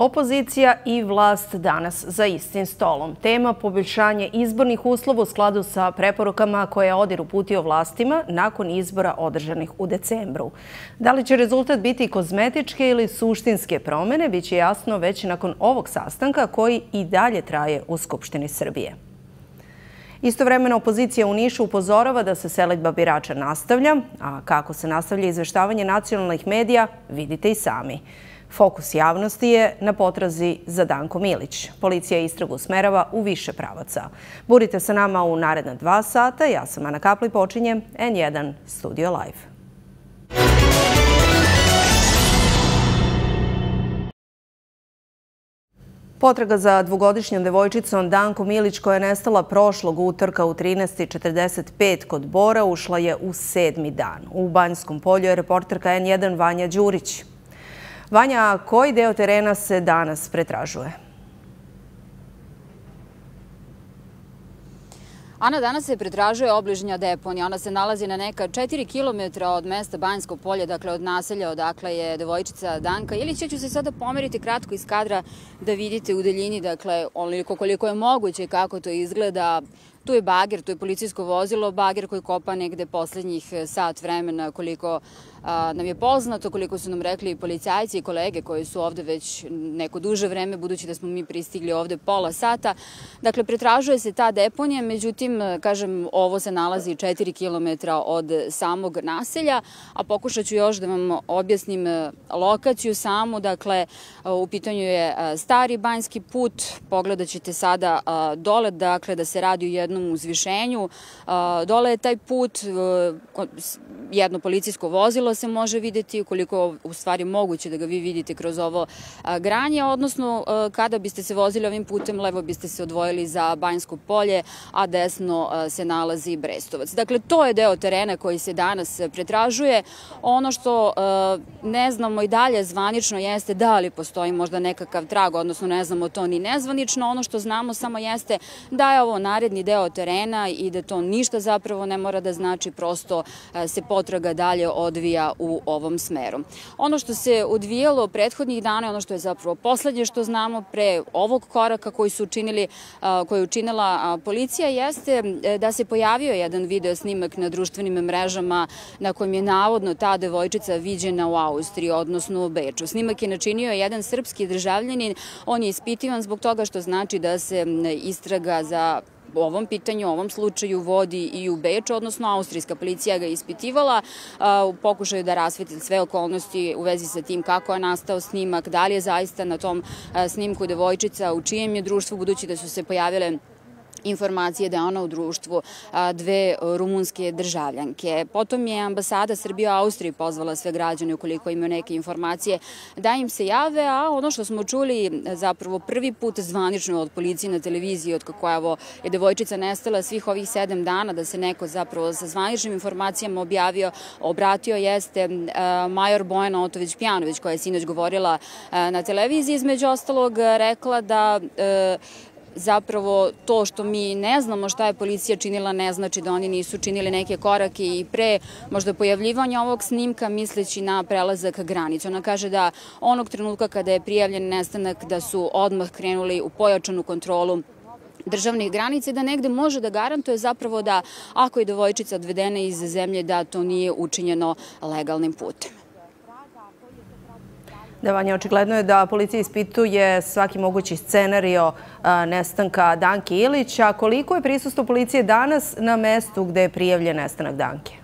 Opozicija i vlast danas za istim stolom. Tema poboljšanje izbornih uslova u skladu sa preporukama koje je ODIR uputio vlastima nakon izbora održanih u decembru. Da li će rezultat biti kozmetičke ili suštinske promene, biće jasno već nakon ovog sastanka koji i dalje traje u Skupštini Srbije. Istovremeno, opozicija u Nišu upozorava da se selidba birača nastavlja, a kako se nastavlja izveštavanje nacionalnih medija, vidite i sami. Fokus javnosti je na potrazi za Dankom Ilić. Policija istragu usmerava u više pravaca. Budite sa nama u naredna 2 sata. Ja sam Ana Kapli, počinjem N1 Studio Live. Potraga za dvogodišnjom devojčicom Dankom Ilić, koja je nestala prošlog utorka u 13:45 kod Bora, ušla je u 7. dan. U Banjskom polju je reporterka N1 Vanja Đurić. Vanja, koji deo terena se danas pretražuje? Ana, danas se pretražuje obližnja deponija. Ona se nalazi na neka 4 kilometra od mesta Banjsko polje, dakle od naselja odakle je devojčica Danka Ilić. Ja ću se sada pomeriti kratko iz kadra da vidite u daljini, dakle, onoliko koliko je moguće i kako to izgleda. Tu je bager, tu je policijsko vozilo, bager koji kopa negde poslednjih sat vremena, koliko nam je poznato, koliko su nam rekli policajci i kolege koji su ovde već neko duže vreme, budući da smo mi pristigli ovde pola sata. Dakle, pretražuje se ta deponija, međutim, kažem, ovo se nalazi 4 kilometra od samog naselja, a pokušat ću još da vam objasnim lokaciju samu. Dakle, u pitanju je stari banjski put, pogledat ćete sada dole, dakle, da se radi u jednom uzvišenju. Dole je taj put, jedno policijsko vozilo se može videti, ukoliko u stvari moguće da ga vi vidite kroz ovo granje, odnosno kada biste se vozili ovim putem, levo biste se odvojili za Banjsko polje, a desno se nalazi Brestovac. Dakle, to je deo terena koji se danas pretražuje. Ono što ne znamo i dalje zvanično jeste da li postoji možda nekakav trag, odnosno ne znamo to ni nezvanično. Ono što znamo samo jeste da je ovo naredni deo terena i da to ništa zapravo ne mora da znači, prosto se potraga dalje odvija u ovom smeru. Ono što se odvijalo prethodnih dana, ono što je zapravo poslednje što znamo pre ovog koraka koji je učinila policija, jeste da se pojavio jedan video snimak na društvenim mrežama na kojem je navodno ta devojčica viđena u Austriji, odnosno u Beču. Snimak je načinio jedan srpski državljanin. On je ispitivan zbog toga što znači da se istraga za ovom pitanju, ovom slučaju vodi i u Beču, odnosno austrijska policija ga ispitivala u pokušaju da rasvetli sve okolnosti u vezi sa tim kako je nastao snimak, da li je zaista na tom snimku devojčica, u čijem je društvu, budući da su se pojavile informacije da je ona u društvu 2 rumunske državljanke. Potom je ambasada Srbije u Austriji pozvala sve građane, ukoliko imaju neke informacije, da im se jave, a ono što smo čuli zapravo prvi put zvanično od policije na televiziji, od kako je devojčica nestala svih ovih 7 dana, da se neko zapravo sa zvaničnim informacijama obratio, jeste major Bojana Otović-Pjanović, koja je sinoć govorila na televiziji. Između ostalog rekla da zapravo to što mi ne znamo šta je policija činila ne znači da oni nisu činili neke korake i pre možda pojavljivanja ovog snimka, misleći na prelazak granice. Ona kaže da onog trenutka kada je prijavljen nestanak da su odmah krenuli u pojačanu kontrolu državnih granica, da negde može da garantuje zapravo da ako je devojčica odvedena iz zemlje, da to nije učinjeno legalnim putem. Da, Vanja, očigledno je da policija ispituje svaki mogući scenario nestanka Danke Ilić. A koliko je prisustvo policije danas na mestu gde je prijavljen nestanak Danke?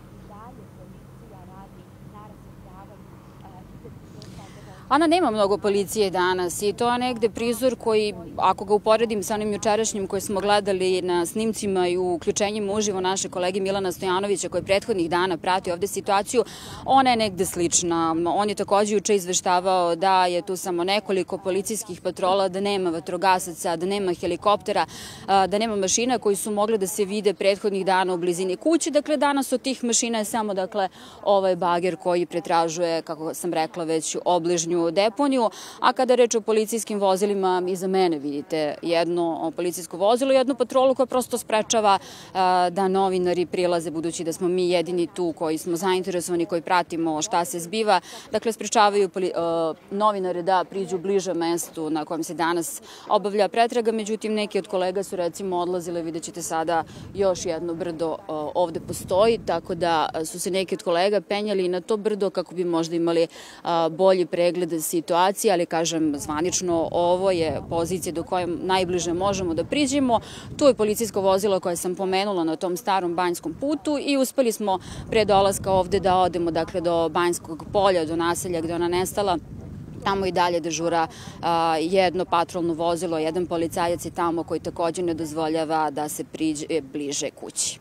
Ana, nema mnogo policije danas i to je negde prizor koji, ako ga uporedim sa onim jučerašnjim koji smo gledali na snimcima i u uključenjima uživo naše kolege Milana Stojanovića, koji prethodnih dana prati ovde situaciju, ona je negde slična. On je takođe juče izveštavao da je tu samo nekoliko policijskih patrola, da nema vatrogasaca, da nema helikoptera, da nema mašina koji su mogle da se vide prethodnih dana u blizini kuće. Dakle, danas od tih mašina je samo ovaj bager koji pretražuje, kako sam rekla, već obližnju obližnju deponiju. A kada reč o policijskim vozilima, iza mene vidite jedno policijsko vozilo, jednu patrolu koja prosto sprečava da novinari prilaze, budući da smo mi jedini tu koji smo zainteresovani, koji pratimo šta se zbiva. Dakle, sprečavaju novinare da priđu bliže mestu na kojem se danas obavlja pretraga. Međutim, neki od kolega su recimo odlazile, vidjet ćete sada još jedno brdo ovde postoji, tako da su se neki od kolega penjali na to brdo kako bi možda imali bolji pregled situacije, ali kažem, zvanično ovo je pozicija do koje najbliže možemo da priđemo. Tu je policijsko vozilo koje sam pomenula na tom starom Banjskom putu i uspeli smo pre dolaska ovde da odemo do Banjskog polja, do naselja gde ona nestala. Tamo i dalje dežura jedno patrolno vozilo, jedan policajac je tamo koji takođe ne dozvoljava da se priđe bliže kući.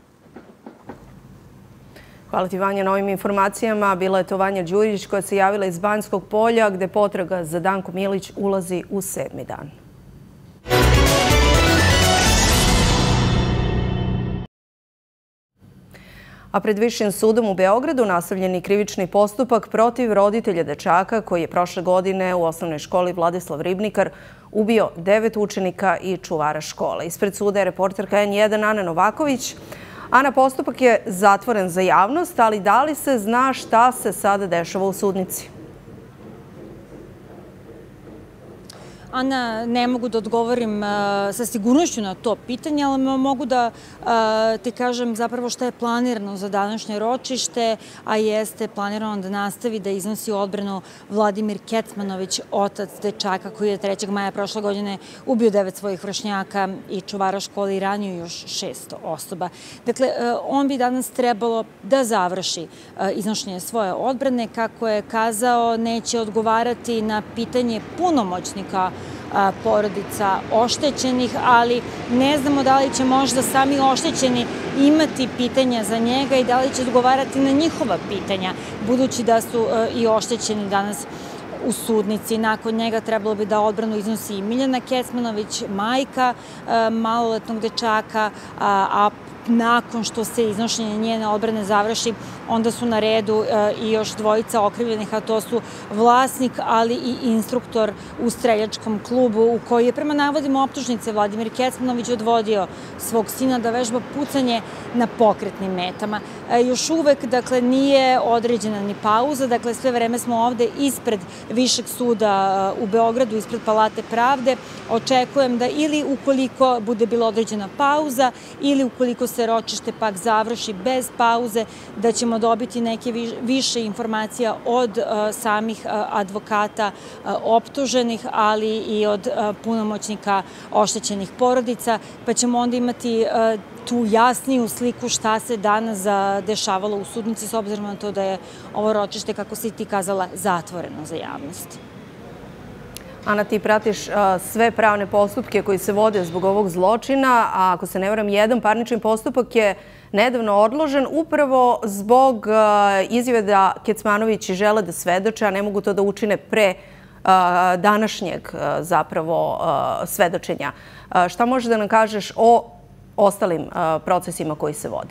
Hvala ti, Vanja, na ovim informacijama. Bila je to Vanja Đurić koja se javila iz Banjskog polja gde potraga za Dankom Milić ulazi u 7. dan. A pred Višim sudom u Beogradu nastavljen je krivični postupak protiv roditelja dečaka koji je prošle godine u osnovnoj školi Vladislav Ribnikar ubio 9 učenika i čuvara škole. Ispred suda je reporterka N1 Ana Novaković. Ana, postupak je zatvoren za javnost, ali da li se zna šta se sada dešava u sudnici? Ana, ne mogu da odgovorim sa sigurnošću na to pitanje, ali mogu da ti kažem zapravo šta je planirano za današnje ročište, a jeste planirano da nastavi da iznosi odbranu Vladimir Kecmanović, otac dečaka koji je 3. maja prošle godine ubio 9 svojih vršnjaka i čuvara škole i ranio još 600 osoba. Dakle, on bi danas trebalo da završi iznošenje svoje odbrane. Kako je kazao, neće odgovarati na pitanje punomoćnika porodica oštećenih, ali ne znamo da li će možda sami oštećeni imati pitanja za njega i da li će odgovarati na njihova pitanja, budući da su i oštećeni danas u sudnici. Nakon njega trebalo bi da odbranu iznosi i Miljana Kecmanović, majka maloletnog dečaka, a nakon što se iznošenje njene odbrane završi, onda su na redu i još dvojica okrivljenih, a to su vlasnik, ali i instruktor u streljačkom klubu u koji je prema navodima optužnice Vladimir Kecmanović odvodio svog sina da vežba pucanje na pokretnim metama. Još uvek, dakle, nije određena ni pauza, dakle, sve vreme smo ovde ispred Višeg suda u Beogradu, ispred Palate pravde. Očekujem da ili ukoliko bude bila određena pauza ili ukoliko se ročište pak završi bez pauze, da ćemo dobiti neke više informacija od samih advokata optuženih, ali i od punomoćnika oštećenih porodica, pa ćemo onda imati tu jasniju sliku šta se danas dešavalo u sudnici, s obzirom na to da je ovo ročište, kako si ti kazala, zatvoreno za javnost. Ana, ti pratiš sve pravne postupke koji se vode zbog ovog zločina, a ako se ne varam, jedan parnični postupak je nedavno odložen upravo zbog izjave da Kecmanovići žele da svedoče, a ne mogu to da učine pre današnjeg zapravo svedočenja. Šta možeš da nam kažeš o ostalim procesima koji se vode?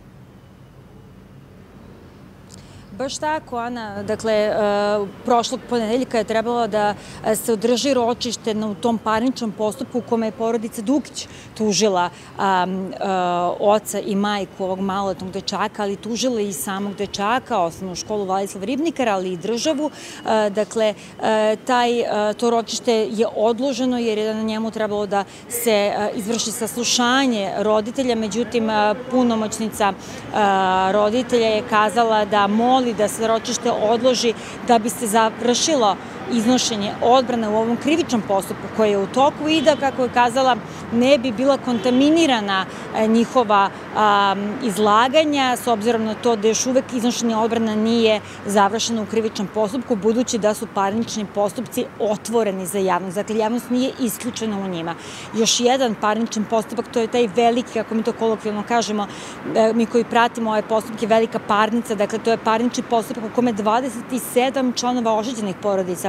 Baš tako, Ana. Dakle, prošlog ponedeljka je trebalo da se održi ročište u tom parničnom postupku u kome je porodica Dukić tužila oca i majku ovog maloletnog dečaka, ali tužila i samog dečaka, osnovnu školu Vladislav Ribnikar, ali i državu. Dakle, to ročište je odloženo jer je na njemu trebalo da se izvrši saslušanje roditelja. Međutim, punomoćnica roditelja je kazala da moli da se ročište odloži da bi se završilo iznošenje odbrane u ovom krivičnom postupku koji je u toku i da, kako je kazala, ne bi bila kontaminirana njihova izlaganja, s obzirom na to da još uvek iznošenje odbrana nije završeno u krivičnom postupku, budući da su parnični postupci otvoreni za javnost. Dakle, javnost nije isključena u njima. Još jedan parnični postupak, to je taj veliki, kako mi to kolokvijalno kažemo, mi koji pratimo ove postupke, velika parnica, dakle, to je parnični postupak u kome 27 članova oštećenih porodica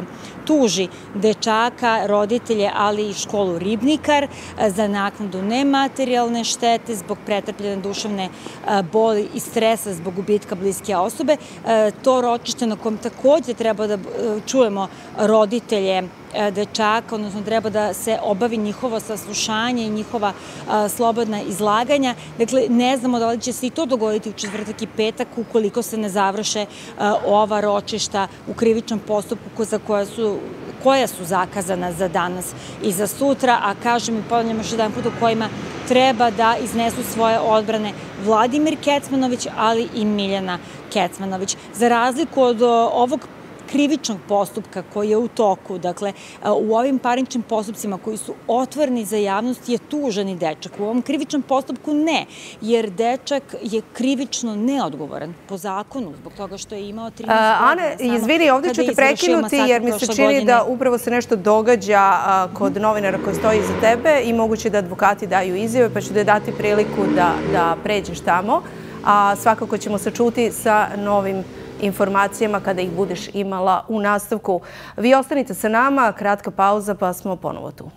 tuži dečaka, roditelje, ali i školu Ribnikar za naknadu nematerijalne štete zbog pretrpljene duševne boli i stresa zbog gubitka bliske osobe. To ročište na kom takođe treba da čujemo roditelje dečaka, odnosno treba da se obavi njihovo saslušanje i njihova slobodna izlaganja. Dakle, ne znamo da li će se i to dogoditi u četvrtak i petak ukoliko se ne završe ova ročišta u krivičnom postupku za koja su zakazana za danas i za sutra, a kažem i ponavljam još jedan put u kojima treba da iznesu svoje odbrane Vladimir Kecmanović, ali i Miljana Kecmanović. Za razliku od ovog krivičnog postupka koji je u toku, dakle, u ovim parničnim postupcima koji su otvoreni za javnost je tuženi dečak. U ovom krivičnom postupku ne, jer dečak je krivično neodgovoran po zakonu, zbog toga što je imao 13 godina. Ane, izvini, ovdje ću te prekinuti jer mi se čini da upravo se nešto događa kod novinara koji stoji iza tebe i moguće da advokati daju izjave, pa ću da dati priliku da pređeš tamo. A svakako ćemo se čuti sa novim informacijama kada ih budeš imala u nastavku. Vi ostanite sa nama, kratka pauza pa smo ponovo tu.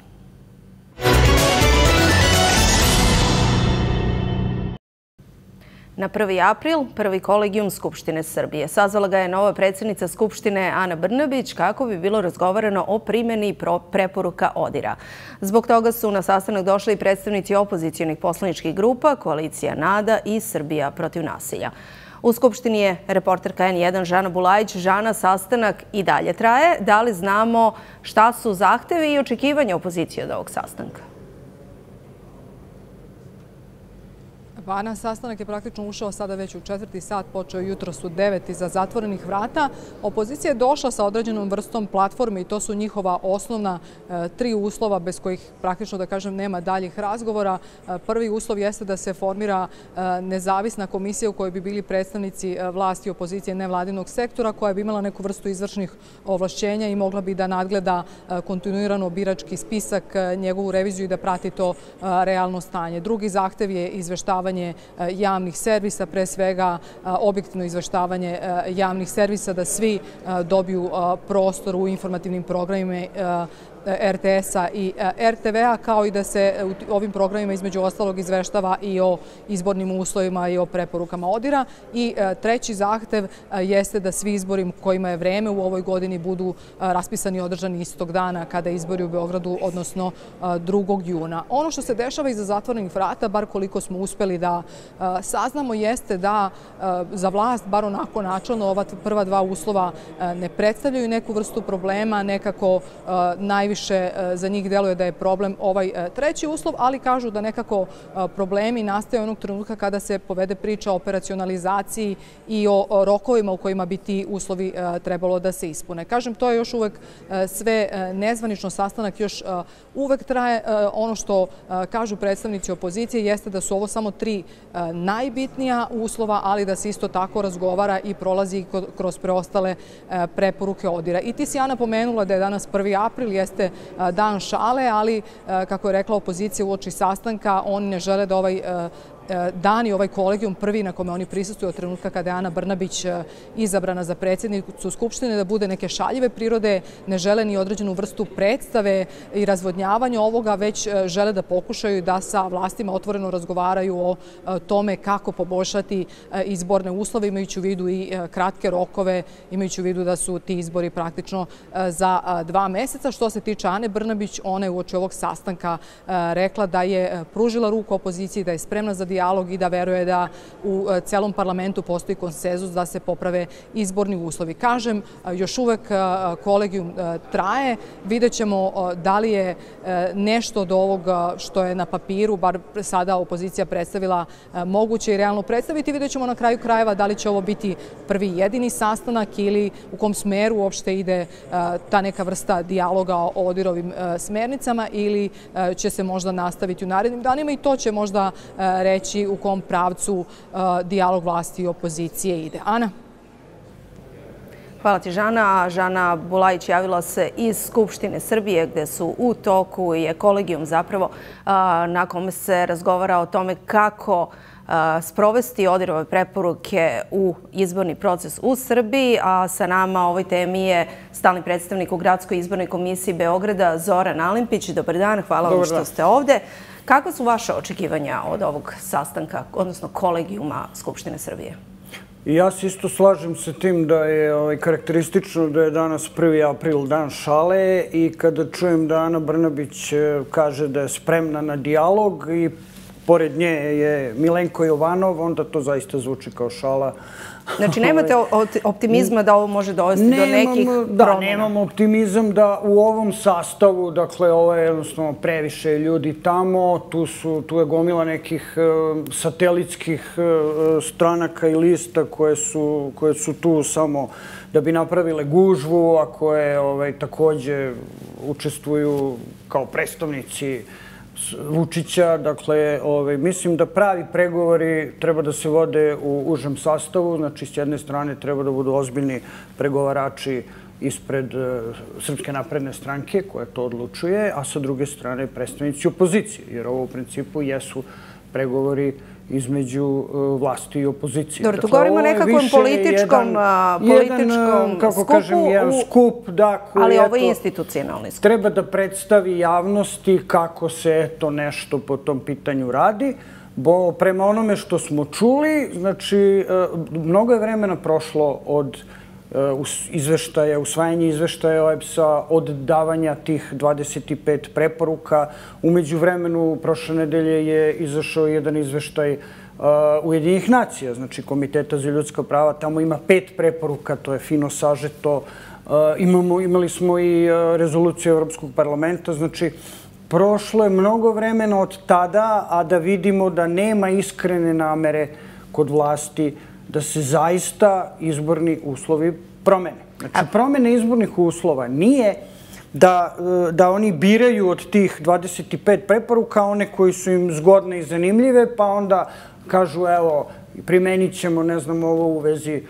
Na 1. april, prvi kolegijum Skupštine Srbije. Sazvala ga je nova predsjednica Skupštine Ana Brnabić kako bi bilo razgovarano o primjeni preporuka ODIHR-a. Zbog toga su na sastanak došli i predstavnici opozicionih poslaničkih grupa, Koalicija NADA i Srbija protiv nasilja. U Skupštini je reporterka N1 Žana Bulajić. Žana, sastanak i dalje traje. Da li znamo šta su zahtevi i očekivanja opozicije od ovog sastanka? Ana, sastanak je praktično ušao sada već u 4. sat, počeo jutros u 9 iza zatvorenih vrata. Opozicija je došla sa određenom vrstom platforme i to su njihova osnovna 3 uslova bez kojih praktično, da kažem, nema daljih razgovora. Prvi uslov jeste da se formira nezavisna komisija u kojoj bi bili predstavnici vlasti i opozicije nevladinog sektora koja bi imala neku vrstu izvršnih ovlašćenja i mogla bi da nadgleda kontinuirano birački spisak, njegovu reviziju i da prati to realno stanje. Drugi zahtev je izveštavanje javnih servisa, pre svega objektivno izveštavanje javnih servisa, da svi dobiju prostor u informativnim programima RTS-a i RTV-a, kao i da se u ovim programima između ostalog izveštava i o izbornim uslovima i o preporukama ODIHR-a. I treći zahtev jeste da svi izbori kojima je vreme u ovoj godini budu raspisani i održani istog dana kada izbori u Beogradu, odnosno 2. juna. Ono što se dešava iza zatvorenih vrata, bar koliko smo uspeli da saznamo, jeste da za vlast, bar onako načelno, ova prva 2 uslova ne predstavljaju neku vrstu problema, nekako najviše za njih deluje da je problem ovaj treći uslov, ali kažu da nekako problemi nastaju onog trenutka kada se povede priča o operacionalizaciji i o rokovima u kojima bi ti uslovi trebalo da se ispune. Kažem, to je još uvek sve nezvanično, sastanak još uvek traje. Ono što kažu predstavnici opozicije jeste da su ovo samo 3 najbitnija uslova, ali da se isto tako razgovara i prolazi kroz preostale preporuke ODIHR-a. I ti si, Ana, pomenula da je danas 1. april, jeste dan šale, ali kako je rekla opozicija uoči sastanka, oni ne žele da ovaj dan i ovaj kolegijum prvi na kome oni prisustuju od trenutka kada je Ana Brnabić izabrana za predsjednicu Skupštine da bude neke šaljive prirode, ne žele ni određenu vrstu predstave i razvodnjavanja ovoga, već žele da pokušaju da sa vlastima otvoreno razgovaraju o tome kako poboljšati izborne uslove, imajući u vidu i kratke rokove, imajući u vidu da su ti izbori praktično za 2 meseca. Što se tiče Ane Brnabić, ona je uoči ovog sastanka rekla da je pružila ruku opoziciji, da je spremna za dijalog i da veruje da u celom parlamentu postoji konsenzus da se poprave izborni uslovi. Kažem, još uvek kolegijum traje. Vidjet ćemo da li je nešto od ovoga što je na papiru, bar sada opozicija predstavila, moguće i realno predstaviti. Vidjet ćemo na kraju krajeva da li će ovo biti prvi i jedini sastanak ili u kom smeru uopšte ide ta neka vrsta dijaloga o ODIHR-ovim smernicama ili će se možda nastaviti u narednim danima i to će možda reći u kom pravcu dijalog vlasti i opozicije ide. Ana? Hvala ti, Žana. Žana Bulajić javila se iz Skupštine Srbije gde su u toku je kolegijum zapravo na kome se razgovara o tome kako sprovesti ODIHR-ove preporuke u izborni proces u Srbiji, a sa nama o ovoj temi je stalni predstavnik u Gradskoj izbornoj komisiji Beograda Zoran Alimpić. Dobar dan, hvala vam što ste ovde. Kako su vaše očekivanja od ovog sastanka, odnosno kolegijuma Skupštine Srbije? Ja se isto slažem sa tim da je karakteristično da je danas 1. april, dan šale, i kada čujem da Ana Brnabić kaže da je spremna na dijalog i pored nje je Milenko Jovanov, onda to zaista zvuči kao šala. Znači, nemate optimizma da ovo može dovesti do nekih promjena? Da, nemam optimizam da u ovom sastavu, dakle, ovo je jednostavno previše ljudi tamo, tu je gomila nekih satelitskih stranaka i lista koje su tu samo da bi napravile gužvu, a koje takođe učestvuju kao predstavnici Vučića. Dakle, mislim da pravi pregovori treba da se vode u užem sastavu. Znači, s jedne strane treba da budu ozbiljni pregovarači ispred Srpske napredne stranke koja to odlučuje, a sa druge strane predstavnici opozicije, jer ovo u principu jesu pregovori između vlasti i opozicije. Dobro, tu govorimo o nekakvom političkom skup, ali ovo je institucionalni skup. Treba da predstavi javnosti kako se to nešto po tom pitanju radi. Prema onome što smo čuli, znači, mnogo je vremena prošlo od usvajanja izveštaja OEBS-a, od davanja tih 25 preporuka. Umeđu vremenu, prošle nedelje je izašao jedan izveštaj Ujedinjenih nacija, znači Komiteta za ljudska prava. Tamo ima 5 preporuka, to je fino sažeto. Imali smo i rezoluciju Evropskog parlamenta. Znači, prošlo je mnogo vremena od tada, a da vidimo da nema iskrene namere kod vlasti da se zaista izborni uslovi promene. Znači, promene izbornih uslova nije da oni biraju od tih 25 preporuka one koji su im zgodne i zanimljive, pa onda kažu, evo, primenit ćemo, ne znam, ovo u vezi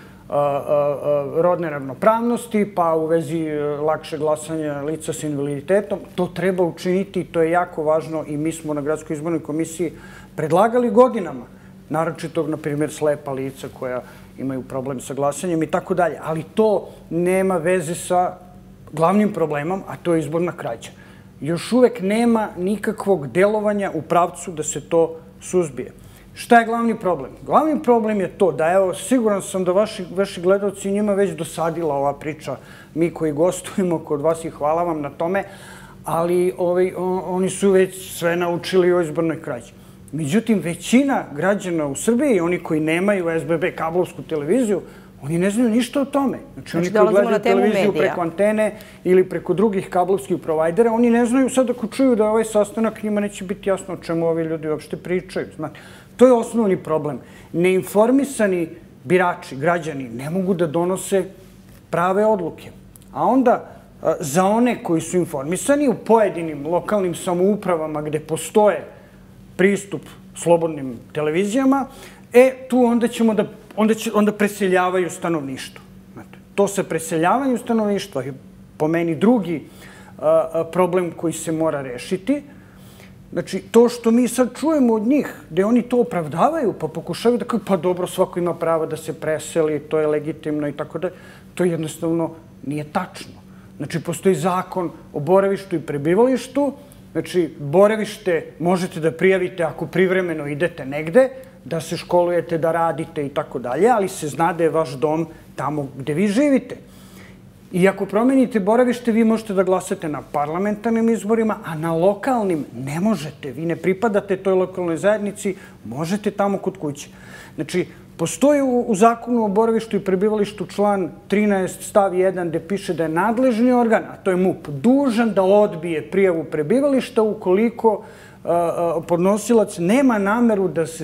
rodne ravnopravnosti, pa u vezi lakše glasanja lica s invaliditetom. To treba učiniti, to je jako važno i mi smo na Gradskoj izbornoj komisiji predlagali godinama, naročito, na primjer, slepa lica koja imaju problem sa glasanjem i tako dalje. Ali to nema veze sa glavnim problemom, a to je izborna krađa. Još uvek nema nikakvog delovanja u pravcu da se to suzbije. Šta je glavni problem? Glavni problem je to da, evo, siguran sam da vaši gledalci njima već dosadila ova priča, mi koji gostujemo kod vas i hvala vam na tome, ali oni su već sve naučili o izbornoj krađi. Međutim, većina građana u Srbiji, oni koji nemaju SBB kablovsku televiziju, oni ne znaju ništa o tome. Znači, oni koji gledaju televiziju preko antene ili preko drugih kablovskih provajdera, oni ne znaju sad ako čuju da ovaj sastanak njima neće biti jasno o čemu ovi ljudi uopšte pričaju. To je osnovni problem. Neinformisani birači, građani, ne mogu da donose prave odluke. A onda, za one koji su informisani u pojedinim lokalnim samoupravama gde postoje pristup slobodnim televizijama, tu onda preseljavaju stanovništvo. To sa preseljavanjem stanovništva je po meni drugi problem koji se mora rešiti. Znači, to što mi sad čujemo od njih, gde oni to opravdavaju, pa pokušaju da kažu, pa dobro, svako ima pravo da se preseli, to je legitimno i tako da, to jednostavno nije tačno. Znači, postoji zakon o boravištu i prebivalištu. Znači, boravište možete da prijavite ako privremeno idete negde, da se školujete, da radite i tako dalje, ali se zna da je vaš dom tamo gde vi živite. I ako promenite boravište, vi možete da glasate na parlamentarnim izborima, a na lokalnim ne možete. Vi ne pripadate toj lokalnoj zajednici, možete tamo kod kuće. Znači, postoji u zakonu o boravištu i prebivalištu član 13 stav 1 gde piše da je nadležni organ, a to je MUP, dužan da odbije prijavu prebivališta ukoliko podnosilac nema nameru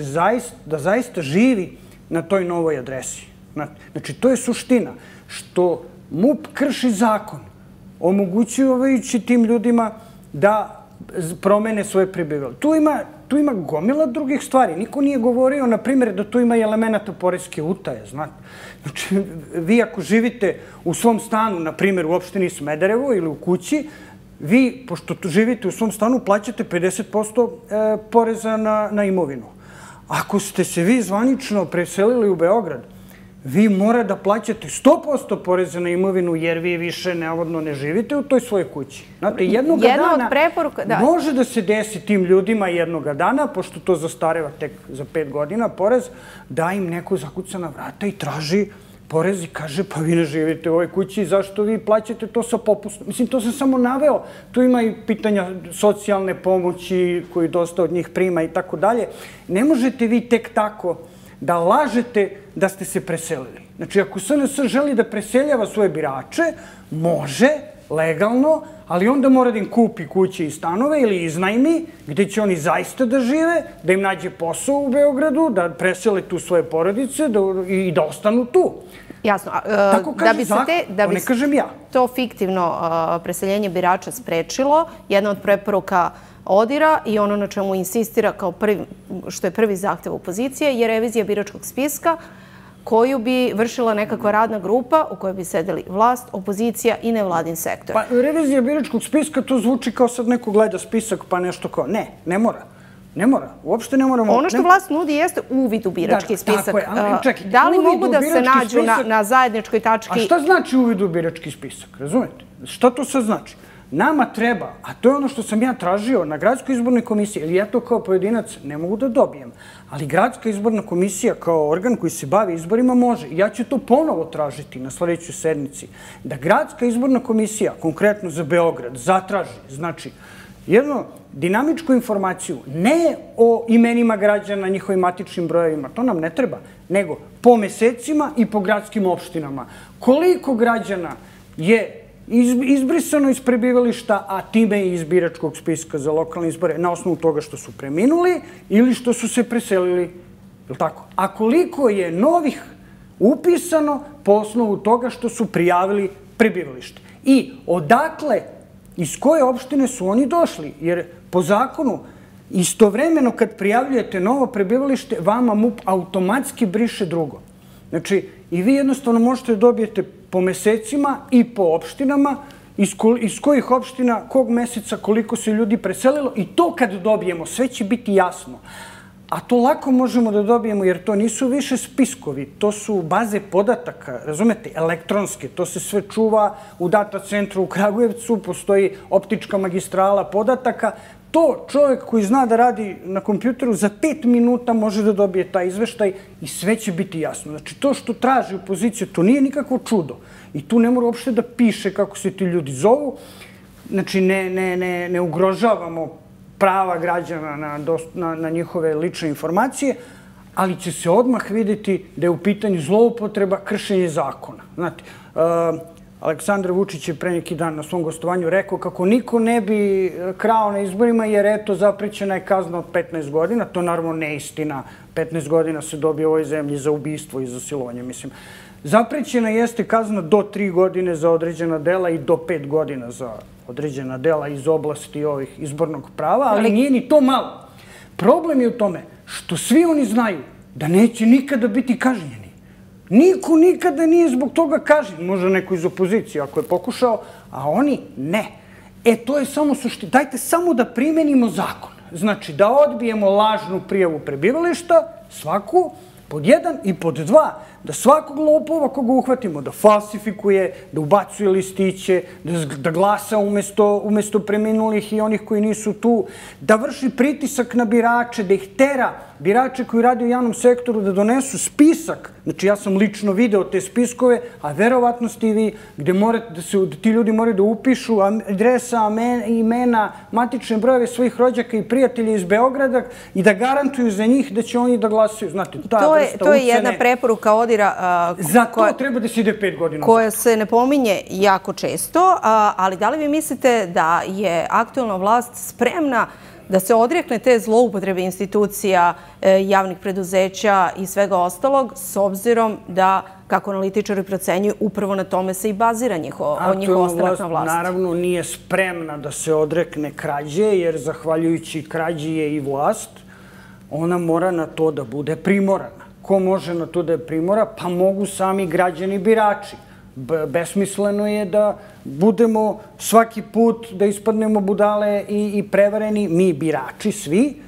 da zaista živi na toj novoj adresi. Znači, to je suština, što MUP krši zakon, omogućujući tim ljudima da promene svoje prebivalište. Tu ima gomila drugih stvari. Niko nije govorio, na primjer, da tu ima i elemenata poreske utaje, znate. Znači, vi ako živite u svom stanu, na primjer, u opštini Smederevo ili u kući, vi, pošto tu živite u svom stanu, plaćate 50% poreza na imovinu. ako ste se vi zvanično preselili u Beograd, vi mora da plaćate 100% poreza na imovinu jer vi više navodno ne živite u toj svojoj kući. Znate, jednog dana može da se desi tim ljudima jednoga dana, pošto to zastareva tek za 5 godina porez, da im neko zakuca na vrata i traži porez i kaže pa vi ne živite u ovoj kući, zašto vi plaćate to sa popustom? Mislim, to sam samo naveo. Tu ima i pitanja socijalne pomoći koju dosta od njih prima i tako dalje. Ne možete vi tek tako da lažete da ste se preselili. Znači, ako SNS želi da preseljava svoje birače, može, legalno, ali onda mora da im kupi kuće i stanove ili iznajmi, gde će oni zaista da žive, da im nađe posao u Beogradu, da presele tu svoje porodice i da ostanu tu. Jasno. Tako kaže zakon, to ne kažem ja. To fiktivno preseljenje birača sprečilo, jedna od preporuka ODIR-a i ono na čemu insistira kao što je prvi zahtev opozicije je revizija biračkog spiska koju bi vršila nekakva radna grupa u kojoj bi sedeli vlast, opozicija i nevladin sektor. Pa revizija biračkog spiska to zvuči kao sad neko gleda spisak pa nešto kao ne mora. Ne mora, uopšte ne moramo... Ono što vlast nudi jeste uvid u birački spisak. Da li mogu da se nađu na zajedničkoj tački... A šta znači uvid u birački spisak, razumete? Šta to sad znači? Nama treba, a to je ono što sam ja tražio na Gradskoj izbornoj komisiji, jer ja to kao pojedinac ne mogu da dobijem, ali Gradska izborna komisija kao organ koji se bavi izborima može. Ja ću to ponovo tražiti na sledećoj sednici, da Gradska izborna komisija, konkretno za Beograd, zatraži, znači, jednu dinamičku informaciju, ne o imenima građana, njihovim matičnim brojevima, to nam ne treba, nego po mesecima i po gradskim opštinama. Koliko građana je izbrisano iz prebivališta, a time i iz biračkog spiska za lokalne izbore na osnovu toga što su preminuli ili što su se preselili, je li tako? A koliko je novih upisano po osnovu toga što su prijavili prebivalište? I odakle, iz koje opštine su oni došli? Jer po zakonu, istovremeno kad prijavljujete novo prebivalište, vama MUP automatski briše drugo. Znači, i vi jednostavno možete da dobijete po mesecima i po opštinama, iz kojih opština, kog meseca, koliko se ljudi preselilo i to kad dobijemo, sve će biti jasno. A to lako možemo da dobijemo jer to nisu više spiskovi, to su baze podataka, razumete, elektronske, to se sve čuva u data centru u Kragujevcu, postoji optička magistrala podataka. To čovjek koji zna da radi na kompjuteru za 5 minuta može da dobije taj izveštaj i sve će biti jasno. Znači, to što traži opozicija, to nije nikakvo čudo. I tu ne mora uopšte da piše kako se ti ljudi zovu. Znači, ne ugrožavamo prava građana na njihove lične informacije, ali će se odmah vidjeti da je u pitanju zloupotreba, kršenje zakona. Znate, Aleksandar Vučić je pre neki dan na svom gostovanju rekao kako niko ne bi krao na izborima jer eto zaprećena je kazna od 15 godina. To je naravno neistina. 15 godina se dobije u ovoj zemlji za ubistvo i za silovanje. Mislim, zaprećena jeste kazna do 3 godine za određena dela i do 5 godina za određena dela iz oblasti ovih izbornog prava, ali nije ni to malo. Problem je u tome što svi oni znaju da neće nikada biti kažnjeni. Niko nikada nije zbog toga kažnjen. Možda neko iz opozicije ako je pokušao, a oni ne. To je samo suština. Dajte samo da primenimo zakon. Znači da odbijemo lažnu prijavu prebivališta, svaku, pod 1 i pod 2, da svakog lopova koga uhvatimo, da falsifikuje, da ubacuje listiće, da glasa umesto preminulih i onih koji nisu tu, da vrši pritisak na birače, da ih tera, birače koji rade u javnom sektoru, da donesu spisak. Znači, ja sam lično video te spiskove, a verovatno ste i vi, gde ti ljudi moraju da upišu adresa, imena, matične brojeve svojih rođaka i prijatelja iz Beograda i da garantuju za njih da će oni da glasaju. Znate, ta vrsta ucene... To je jedna preporuka ODIR-a... Za to treba da se ide 5 godina. Koja se ne pominje jako često, ali da li vi mislite da je aktuelna vlast spremna da se odrekne te zloupotrebe institucija, javnih preduzeća i svega ostalog, s obzirom da, kako analitičari procenjuju, upravo na tome se i bazira njihov ostanak na vlasti? Naravno nije spremna da se odrekne krađe, jer zahvaljujući krađi je i vlast, ona mora na to da bude primorana. Ko može na to da je primora? Pa mogu sami građani birači. Besmisleno je da budemo svaki put da ispadnemo budale i prevareni, mi birači svi,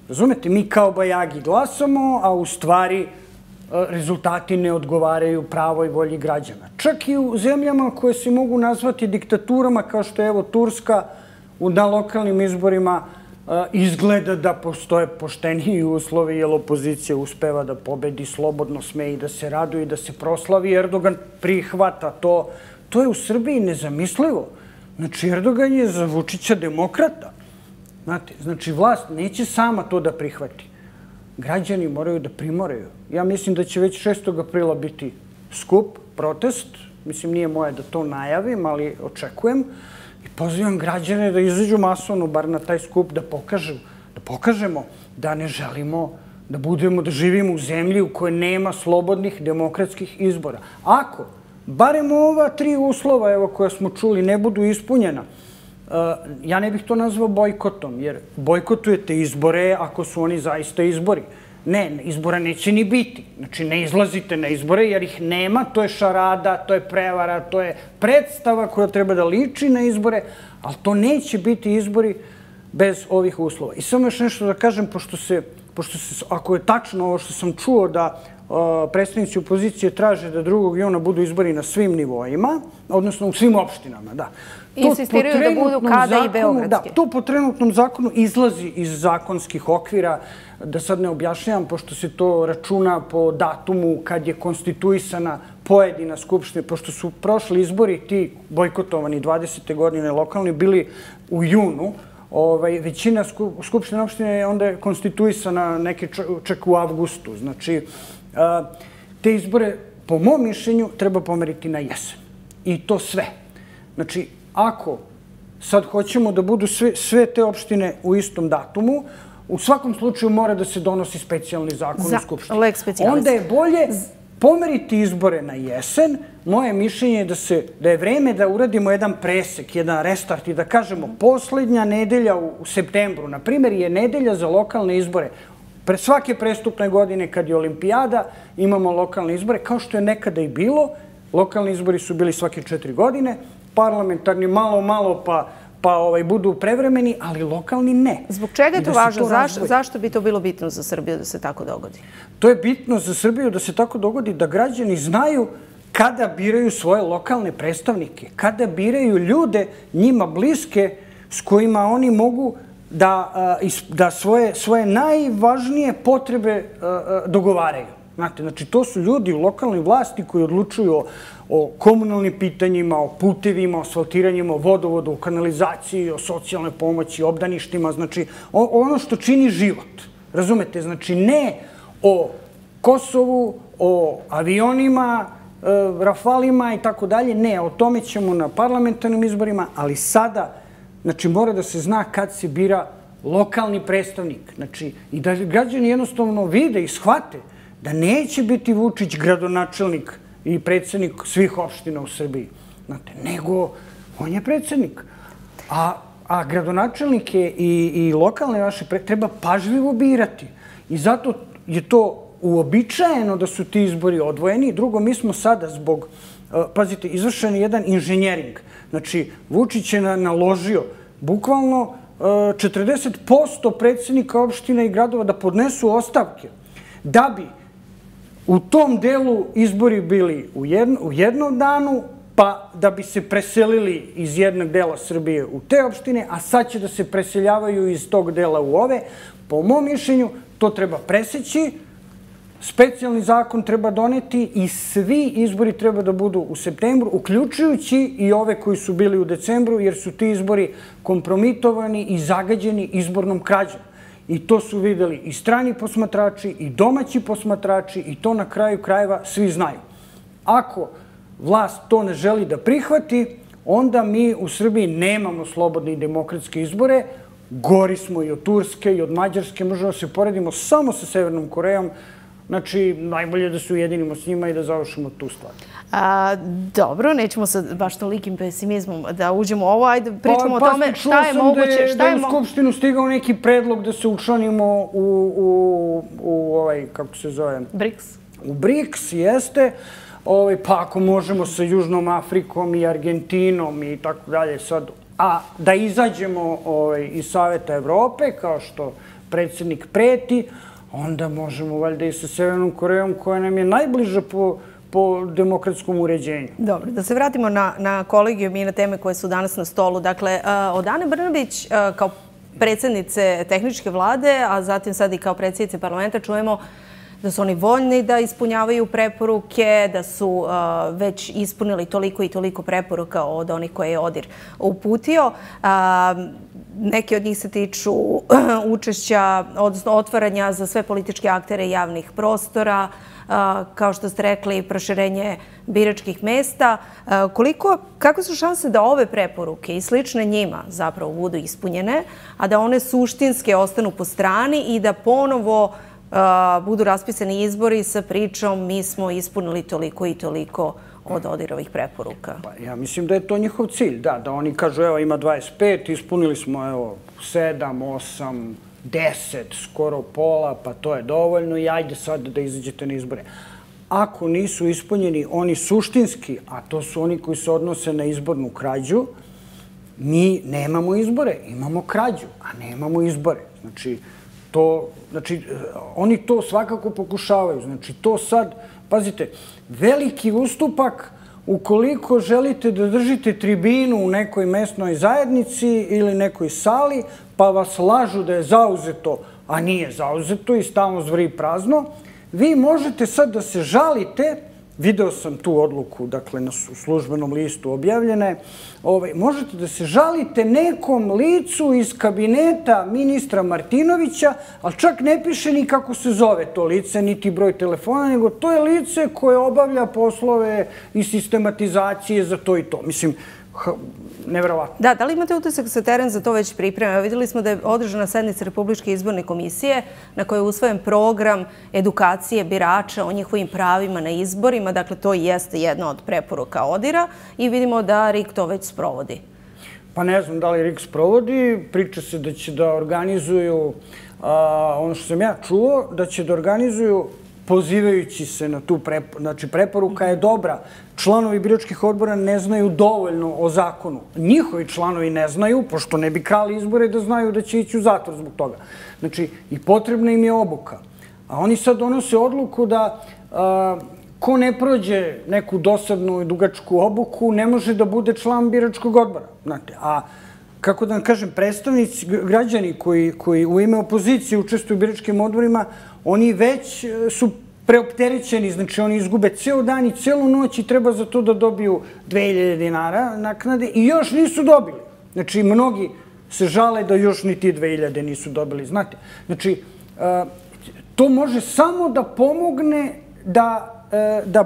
Razumete, mi kao bajagi glasamo, a u stvari rezultati ne odgovaraju pravoj volji građana. Čak i u zemljama koje se mogu nazvati diktaturama, kao što je evo Turska, na lokalnim izborima izgleda da postoje pošteniji uslovi, jer opozicija uspeva da pobedi, slobodno sme i da se raduje i da se proslavi. Erdogan prihvata to. To je u Srbiji nezamislivo. Znači, Erdogan je za Vučića demokrata. Znate, znači, vlast neće sama to da prihvati. Građani moraju da primoraju. Ja mislim da će već 6. aprila biti skup, protest. Mislim, nije moje da to najavim, ali očekujem. I pozivam građane da izađu masovno, bar na taj skup, da pokažemo da ne želimo da živimo u zemlji u kojoj nema slobodnih demokratskih izbora. Ako barem ova 3 uslova, evo, koja smo čuli, ne budu ispunjena, ja ne bih to nazvao bojkotom, jer bojkotujete izbore ako su oni zaista izbori. Ne, izbora neće ni biti. Znači, ne izlazite na izbore jer ih nema, to je šarada, to je prevara, to je predstava koja treba da liči na izbore, ali to neće biti izbori bez ovih uslova. I samo još nešto da kažem, pošto se, ako je tačno ovo što sam čuo da predstavnici opozicije traže da 2. juna budu izbori na svim nivoima, odnosno u svim opštinama, da. Insistiraju da budu kada i beogradski. Da, to po trenutnom zakonu izlazi iz zakonskih okvira, da sad ne objašnjavam, pošto se to računa po datumu kad je konstituisana pojedina skupština, pošto su prošli izbori ti bojkotovani 20. godine lokalni bili u junu, većina skupština opštine je onda konstituisana neke čak u avgustu. Znači, te izbore, po mom mišljenju, treba pomeriti na jesen. I to sve. Znači, ako sad hoćemo da budu sve te opštine u istom datumu, u svakom slučaju mora da se donosi specijalni zakon u Skupštini. Onda je bolje pomeriti izbore na jesen. Moje mišljenje je da je vreme da uradimo jedan presek, jedan restart i da kažemo poslednja nedelja u septembru, na primjer, je nedelja za lokalne izbore. Pre svake prestupne godine, kad je olimpijada, imamo lokalne izbore, kao što je nekada i bilo. Lokalni izbori su bili svake 4 godine, parlamentarni malo pa budu prevremeni, ali lokalni ne. Zbog čega je to važno? Zašto bi to bilo bitno za Srbiju da se tako dogodi? To je bitno za Srbiju da se tako dogodi, da građani znaju kada biraju svoje lokalne predstavnike, kada biraju ljude njima bliske s kojima oni mogu da svoje najvažnije potrebe dogovaraju. Znate, znači, to su ljudi u lokalnoj vlasti koji odlučuju o komunalnim pitanjima, o putevima, o asfaltiranjima, o vodovodu, o kanalizaciji, o socijalnoj pomoći, obdaništima, znači, ono što čini život. Razumete? Znači, ne o Kosovu, o avionima, Rafalima i tako dalje, ne, o tome ćemo na parlamentarnim izborima, ali sada, znači, mora da se zna kad se bira lokalni predstavnik. Znači, i da građani jednostavno vide i shvate da neće biti Vučić gradonačelnik i predsednik svih opština u Srbiji, nego on je predsednik. A gradonačelnike i lokalne vaše treba pažljivo birati. I zato je to uobičajeno da su ti izbori odvojeni. Drugo, mi smo sada zbog, pazite, izvršen jedan inženjering. Znači, Vučić je naložio bukvalno 40% predsednika opština i gradova da podnesu ostavke, da bi u tom delu izbori bili u jednom danu, pa da bi se preselili iz jednog dela Srbije u te opštine, a sad će da se preseljavaju iz tog dela u ove. Po mom mišljenju, to treba preseći, specijalni zakon treba doneti i svi izbori treba da budu u septembru, uključujući i ove koji su bili u decembru, jer su ti izbori kompromitovani i zagađeni izbornom krađom. I to su videli i strani posmatrači i domaći posmatrači i to na kraju krajeva svi znaju. Ako vlast to ne želi da prihvati, onda mi u Srbiji nemamo slobodne i demokratske izbore. Gori smo i od Turske i od Mađarske, možemo da se poredimo samo sa Severnom Korejom. Znači, najbolje da se ujedinimo s njima i da završimo tu stvar. Dobro, nećemo sad baš tolikim pesimizmom da uđemo u ovo. Ajde, pričamo o tome šta je moguće. Čuo sam da je u Skupštinu stigao neki predlog da se učlanimo u kako se zove? BRICS. U BRICS, jeste. Pa ako možemo sa Južnom Afrikom i Argentinom i tako dalje sad, a da izađemo iz Saveta Evrope, kao što predsjednik preti, onda možemo valjda i sa Severnom Korejom koja nam je najbliža po demokratskom uređenju. Dobro, da se vratimo na kolegijum i na teme koje su danas na stolu. Dakle, od Ane Brnabić kao predsjednice tehničke vlade, a zatim sad i kao predsjednice parlamenta čujemo da su oni voljni da ispunjavaju preporuke, da su već ispunili toliko i toliko preporuka od onih koje je ODIR uputio. Neki od njih se tiču učešća, odnosno otvaranja za sve političke aktere javnih prostora, kao što ste rekli, proširenje biračkih mesta. Kakve su šanse da ove preporuke i slične njima zapravo budu ispunjene, a da one suštinske ostanu po strani i da ponovo budu raspisani izbori sa pričom mi smo ispunili toliko i toliko od ODIR-ovih preporuka? Ja mislim da je to njihov cilj, da oni kažu evo ima 25, ispunili smo evo 7, 8, 10, skoro pola, pa to je dovoljno i ajde sad da izađete na izbore. Ako nisu ispunjeni oni suštinski, a to su oni koji se odnose na izbornu krađu, mi nemamo izbore, imamo krađu, a nemamo izbore. Znači, oni to svakako pokušavaju. Znači, to sad, pazite, veliki ustupak ukoliko želite da držite tribinu u nekoj mesnoj zajednici ili nekoj sali, pa vas lažu da je zauzeto, a nije zauzeto i stalno zvri prazno, vi možete sad da se žalite, video sam tu odluku, dakle, na službenom listu objavljene, možete da se žalite nekom licu iz kabineta ministra Martinovića, ali čak ne piše ni kako se zove to lice, niti broj telefona, nego to je lice koje obavlja poslove i sistematizacije za to i to. Mislim, neverovatno. Da li imate utisak se teren za to već priprema? Vidjeli smo da je održana sednica Republičke izborne komisije na kojoj je usvojen program edukacije birača o njihovim pravima na izborima. Dakle, to jeste jedna od preporuka ODIR-a i vidimo da RIK to već sprovodi. Pa ne znam da li RIK sprovodi. Priča se da će da organizuju, ono što sam ja čuo, da će da organizuju pozivajući se na tu preporuku. Znači, preporuka je dobra. Članovi biračkih odbora ne znaju dovoljno o zakonu. Njihovi članovi ne znaju, pošto ne bi krali izbore da znaju da će ići u zatvor zbog toga. Znači, i potrebna im je obuka. A oni sad donose odluku da ko ne prođe neku dosadnu i dugačku obuku, ne može da bude član biračkog odbora. Znate, a kako da vam kažem, predstavnici, građani koji u ime opozicije učestvuju u biračkim odborima, oni već su preopterećeni, znači oni izgube ceo dan i celu noć i treba za to da dobiju 2000 dinara naknade i još nisu dobili. Znači, mnogi se žale da još ni ti 2000 nisu dobili, znate. Znači, to može samo da pomogne da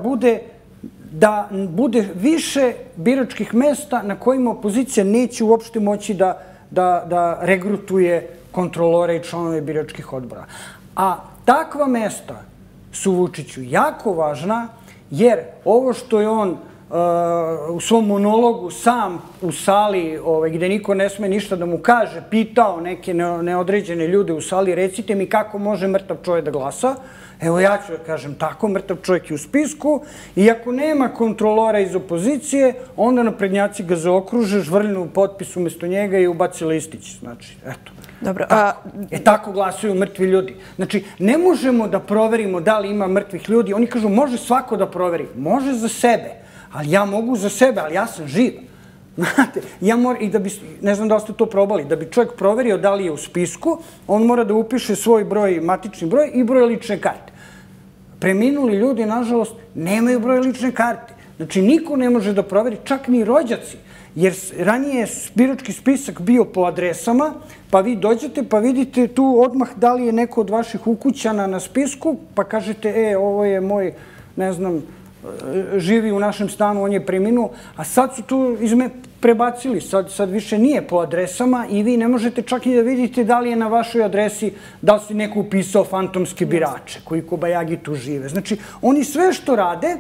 bude više biračkih mesta na kojima opozicija neće uopšte moći da regrutuje kontrolore i članove biračkih odbora. A takva mesta su Vučiću jako važna, jer ovo što je on u svom monologu sam u sali gde niko ne sme ništa da mu kaže, pitao neke neodređene ljude u sali, recite mi kako može mrtav čovjek da glasa. Evo ja ću da kažem tako, mrtav čovjek je u spisku i ako nema kontrolora iz opozicije, onda naprednjaci ga zaokruže, žvrljnu potpis umesto njega i ubaci listić. Znači, eto. Tako glasuju mrtvi ljudi. Znači, ne možemo da proverimo da li ima mrtvih ljudi. Oni kažu, može svako da proveri. Može za sebe. Ali ja mogu za sebe, ali ja sam živ. Znate, ne znam da li ste to probali, da bi čovjek proverio da li je u spisku, on mora da upiše svoj broj, matični broj i broj lične karte. Preminuli ljudi, nažalost, nemaju broj lične karte. Znači, niko ne može da proveri, čak ni rođaci. Jer ranije je birački spisak bio po adresama, pa vi dođete pa vidite tu odmah da li je neko od vaših ukućana na spisku, pa kažete, ovo je moj, ne znam, živi u našem stanu, on je preminuo, a sad su tu prebacili, sad više nije po adresama i vi ne možete čak i da vidite da li je na vašoj adresi, da li si neko upisao fantomske birače koji kobajagi tu žive. Znači, oni sve što rade,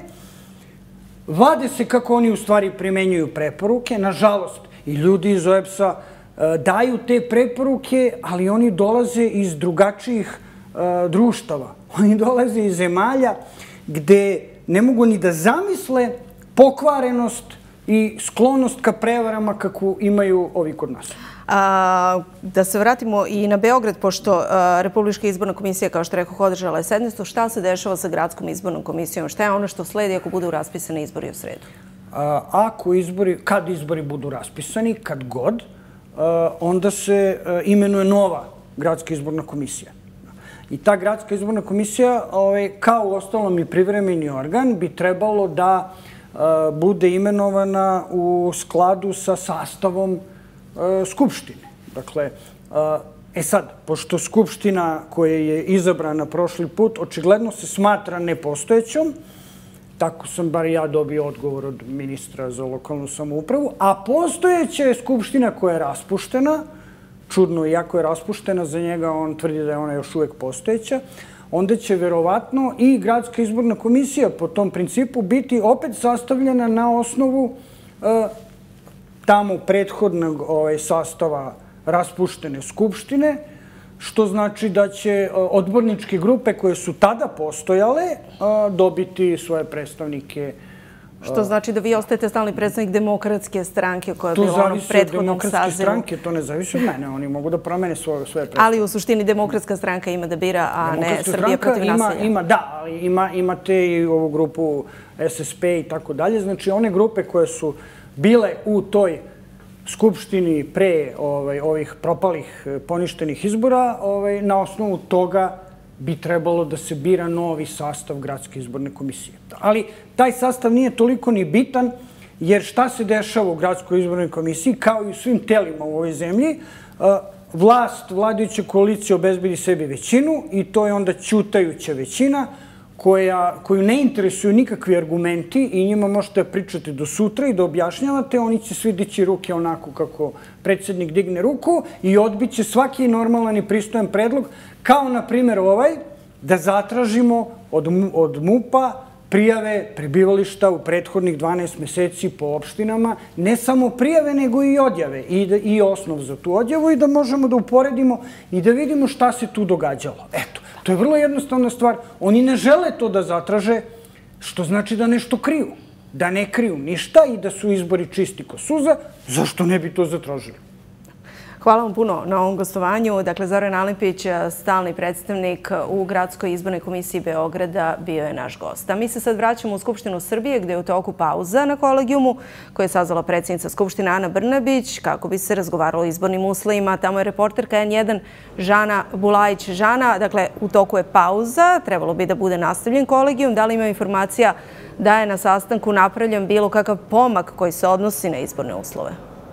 vade se kako oni u stvari primenjuju preporuke, nažalost, i ljudi iz OEBS-a daju te preporuke, ali oni dolaze iz drugačijih društava. Oni dolaze iz zemalja gde ne mogu ni da zamisle pokvarenost i sklonost ka prevarama kakvu imaju ovi kod nas. Da se vratimo i na Beograd, pošto Republička izborna komisija, kao što rekao, održala je sednicu. Šta se dešava sa Gradskom izbornom komisijom? Šta je ono što sledi ako budu raspisani izbori u sredu? Kad izbori budu raspisani, kad god, onda se imenuje nova Gradska izborna komisija. I ta Gradska izborna komisija, kao uostalom i privremeni organ, bi trebalo da bude imenovana u skladu sa sastavom Skupštine. Dakle, sad, pošto Skupština koja je izabrana prošli put očigledno se smatra nepostojećom, tako sam bar ja dobio odgovor od ministra za lokalnu samoupravu, a postojeća je Skupština koja je raspuštena, čudno, iako je raspuštena, za njega on tvrdi da je ona još uvek postojeća, onda će verovatno i Gradska izborna komisija po tom principu biti opet sastavljena na osnovu tamo prethodnog sastava raspuštene Skupštine, što znači da će odborničke grupe koje su tada postojale dobiti svoje predstavnike. Što znači da vi ostajete stalni predstavnik Demokratske stranke koja je bila u onom prethodnom sazivu. To zavisi od Demokratske stranke, to ne zavisi od mene. Oni mogu da promene svoje predstavnike. Ali u suštini Demokratska stranka ima da bira, a ne Srbija protiv nasilja. Da, ali imate i ovu grupu SSP i tako dalje. Znači one grupe koje su bile u toj Skupštini pre ovih propalih poništenih izbora, na osnovu toga bi trebalo da se bira novi sastav Gradske izborne komisije. Ali taj sastav nije toliko ni bitan, jer šta se dešava u Gradskoj izbornoj komisiji, kao i u svim telima u ovoj zemlji, vladajuća koalicija obezbedi sebi većinu i to je onda ćutajuća većina koju ne interesuju nikakvi argumenti i njima možete pričati do sutra i da objašnjavate, oni će svi dići ruke onako kako predsjednik digne ruku i odbit će svaki normalan i pristojan predlog, kao na primjer da zatražimo od MUP-a prijave prebivališta u prethodnih 12 meseci po opštinama, ne samo prijave, nego i odjave i osnov za tu odjavu i da možemo da uporedimo i da vidimo šta se tu događalo. Eto, to je vrlo jednostavna stvar. Oni ne žele to da zatraže, što znači da nešto kriju. Da ne kriju ništa i da su izbori čisti ko suza, zašto ne bi to zatražili? Hvala vam puno na ovom gostovanju. Dakle, Zoran Alimpić, stalni predstavnik u Gradskoj izbornoj komisiji Beograda, bio je naš gost. A mi se sad vraćamo u Skupštinu Srbije, gde je u toku pauza na kolegijumu koju je sazvala predsjednica Skupštine Ana Brnabić, kako bi se razgovaralo o izbornim uslovima. Tamo je reporterka N1 Žana Bulajić. Žana, dakle, u toku je pauza, trebalo bi da bude nastavljen kolegijum. Da li ima informacija da je na sastanku napravljen bilo kakav pomak koji se odnosi na izborne uslove?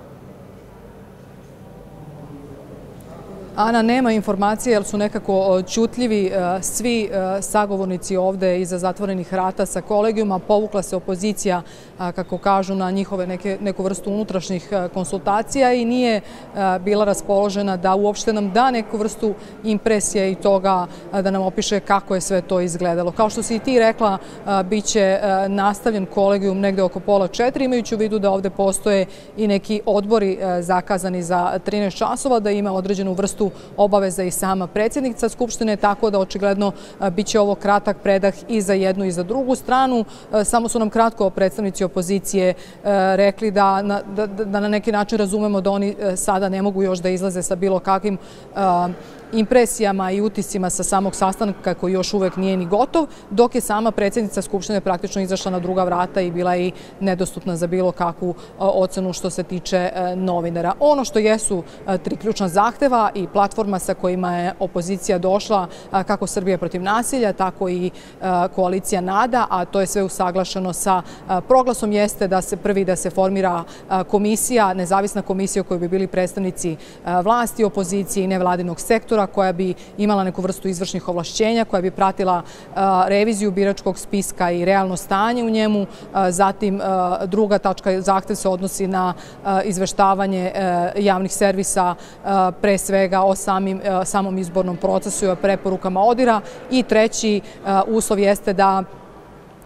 Ana, nema informacije jer su nekako ćutljivi svi sagovornici ovde iza zatvorenih vrata sa kolegijuma. Povukla se opozicija, kako kažu, na njihove neku vrstu unutrašnjih konsultacija i nije bila raspoložena da uopšte nam da neku vrstu impresije i toga da nam opiše kako je sve to izgledalo. Kao što si i ti rekla, bit će nastavljen kolegijum negde oko 3:30, imajući u vidu da ovde postoje i neki odbori zakazani za 13 časova, da ima određenu vrstu obaveza i sama predsjednica Skupštine, tako da očigledno bit će ovo kratak predah i za jednu i za drugu stranu. Samo su nam kratko predstavnici opozicije rekli da na neki način razumemo da oni sada ne mogu još da izlaze sa bilo kakvim impresijama i utiscima sa samog sastanka koji još uvek nije ni gotov, dok je sama predsjednica Skupštine praktično izašla na druga vrata i bila i nedostupna za bilo kakvu ocenu što se tiče novinara. Ono što jesu 3 ključna zahteva i platforma sa kojima je opozicija došla, kako Srbija protiv nasilja, tako i koalicija NADA, a to je sve usaglašeno sa proglasom, jeste da se formira komisija, nezavisna komisija u kojoj bi bili predstavnici vlasti, opozicije i nevladinog sektora, koja bi imala neku vrstu izvršnih ovlašćenja, koja bi pratila reviziju biračkog spiska i realno stanje u njemu. Zatim, druga tačka zahtev se odnosi na izveštavanje javnih servisa, pre svega o samom izbornom procesu i o preporukama ODIHR-a. I treći uslov jeste da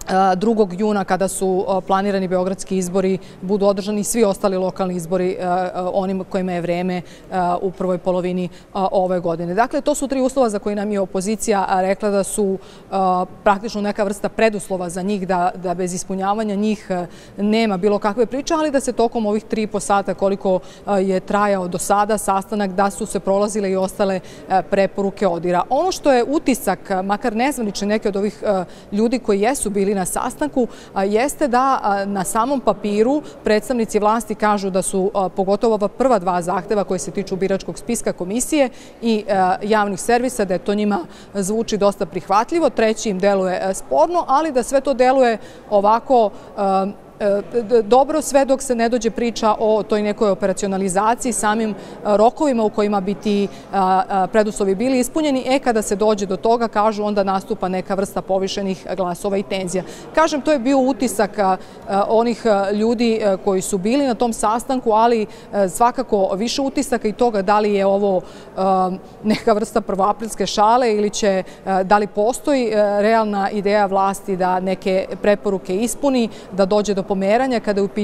2. juna kada su planirani beogradski izbori budu održani svi ostali lokalni izbori onim kojima je vreme u prvoj polovini ove godine. Dakle, to su 3 uslova za koje nam je opozicija rekla da su praktično neka vrsta preduslova za njih, da bez ispunjavanja njih nema bilo kakve priče, ali da se tokom ovih 3,5 sata koliko je trajao do sada sastanak, da su se prolazile i ostale preporuke ODIHR-a. Ono što je utisak, makar nezvanični neki od ovih ljudi koji jesu bili na sastanku, jeste da na samom papiru predstavnici vlasti kažu da su pogotovo ova prva 2 zahteva koji se tiču biračkog spiska komisije i javnih servisa, da je to njima zvuči dosta prihvatljivo, 3. im deluje sporno, ali da sve to deluje ovako dobro sve dok se ne dođe priča o toj nekoj operacionalizaciji, samim rokovima u kojima bi ti preduslovi bili ispunjeni. Kada se dođe do toga, kažu, onda nastupa neka vrsta povišenih glasova i tenzija. Kažem, to je bio utisak onih ljudi koji su bili na tom sastanku, ali svakako više utisaka i toga da li je ovo neka vrsta prvoaprilske šale ili da li postoji realna ideja vlasti da neke preporuke ispuni, da dođe do pomeranja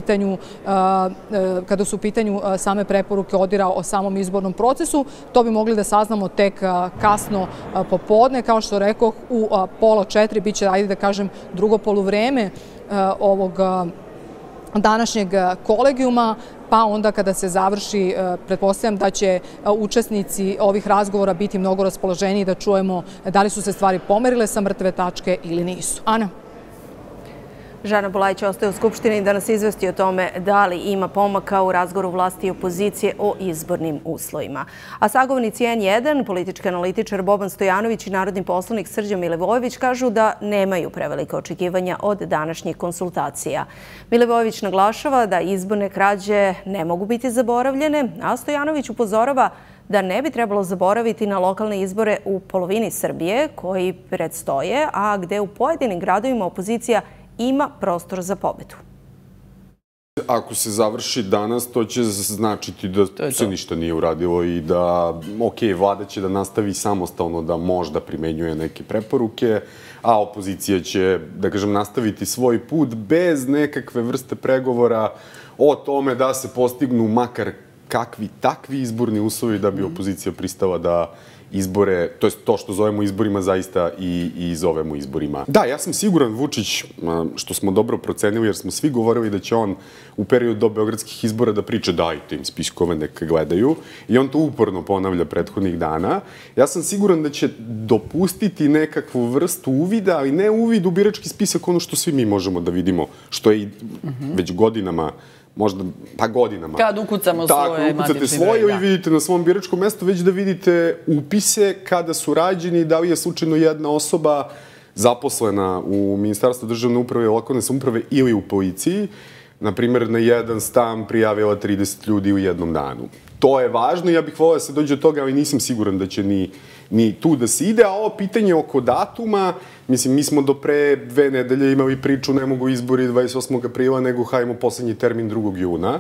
kada su u pitanju same preporuke ODIHR-a o samom izbornom procesu. To bi mogli da saznamo tek kasno popodne. Kao što rekoh, u 3:30 biće, ajde da kažem, drugo poluvreme ovog današnjeg kolegijuma, pa onda kada se završi, pretpostavljam da će učesnici ovih razgovora biti mnogo raspoloženiji da čujemo da li su se stvari pomerile sa mrtve tačke ili nisu. Ana? Žana Bulajić ostaje u Skupštini da nas izvesti o tome da li ima pomaka u razgovoru vlasti i opozicije o izbornim uslovima. A sagovornici N1, politički analitičar Boban Stojanović i narodni poslanik Srđan Milivojević kažu da nemaju prevelika očekivanja od današnjih konsultacija. Milivojević naglašava da izborne krađe ne mogu biti zaboravljene, a Stojanović upozorava da ne bi trebalo zaboraviti na lokalne izbore u polovini Srbije koji predstoje, a gde u pojedinim gradovima opozicija ima prostor za pobedu. Ako se završi danas, to će značiti da se ništa nije uradilo i da, vlada će da nastavi samostalno da možda primenjuje neke preporuke, a opozicija će, da kažem, nastaviti svoj put bez nekakve vrste pregovora o tome da se postignu makar kakvi takvi izborni uslovi da bi opozicija pristala da izbore, to je to što zovemo izborima, zaista i zovemo izborima. Da, ja sam siguran, Vučić, što smo dobro procenili, jer smo svi govorili da će on u periodu do beogradskih izbora da priča dajte im spiskove, neka gledaju, i on to uporno ponavlja prethodnih dana. Ja sam siguran da će dopustiti nekakvu vrstu uvida, ali ne uvid u birački spisak, ono što svi mi možemo da vidimo, što je već godinama, možda, pa godinama. Kad ukucamo svoje matični broj. Tako, ukucate svoje i vidite na svom biračkom mestu, već da vidite upise kada su rađeni, da li je slučajno jedna osoba zaposlena u Ministarstvu državne uprave i lokalne samouprave ili u policiji, na primjer, na jedan stan prijavila 30 ljudi u jednom danu. To je važno i ja bih volio da se dođe od toga, ali nisam siguran da će ni tu da se ide. A ovo pitanje oko datuma, mislim, mi smo do pre 2 nedelje imali priču ne mogu izbori 28. aprila, nego hajmo poslednji termin 2. juna.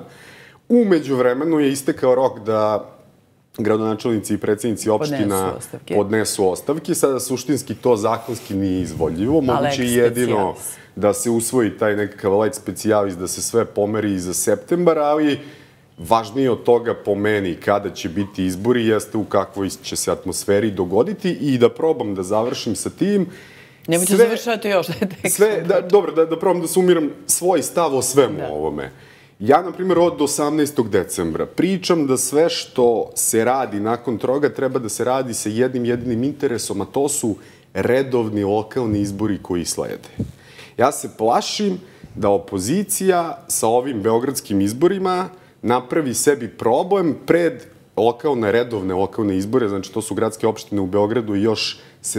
U međuvremenu je istekao rok da gradonačelnici i predsednici opština podnesu ostavke. Sada suštinski to zakonski nije izvodljivo. Moguće je jedino da se usvoji taj nekakav lex specialis, da se sve pomeri za septembar, ali važnije od toga po meni kada će biti izbori jeste u kakvoj će se atmosferi dogoditi i da probam da završim sa tim. Nemojte završati još. Dobro, da probam da sumiram svoj stav o svemu ovome. Ja, na primjer, od 18. decembra pričam da sve što se radi nakon toga treba da se radi sa jednim jedinim interesom, a to su redovni lokalni izbori koji slede. Ja se plašim da opozicija sa ovim beogradskim izborima napravi sebi problem pred redovne lokalne izbore, znači to su gradske opštine u Beogradu i još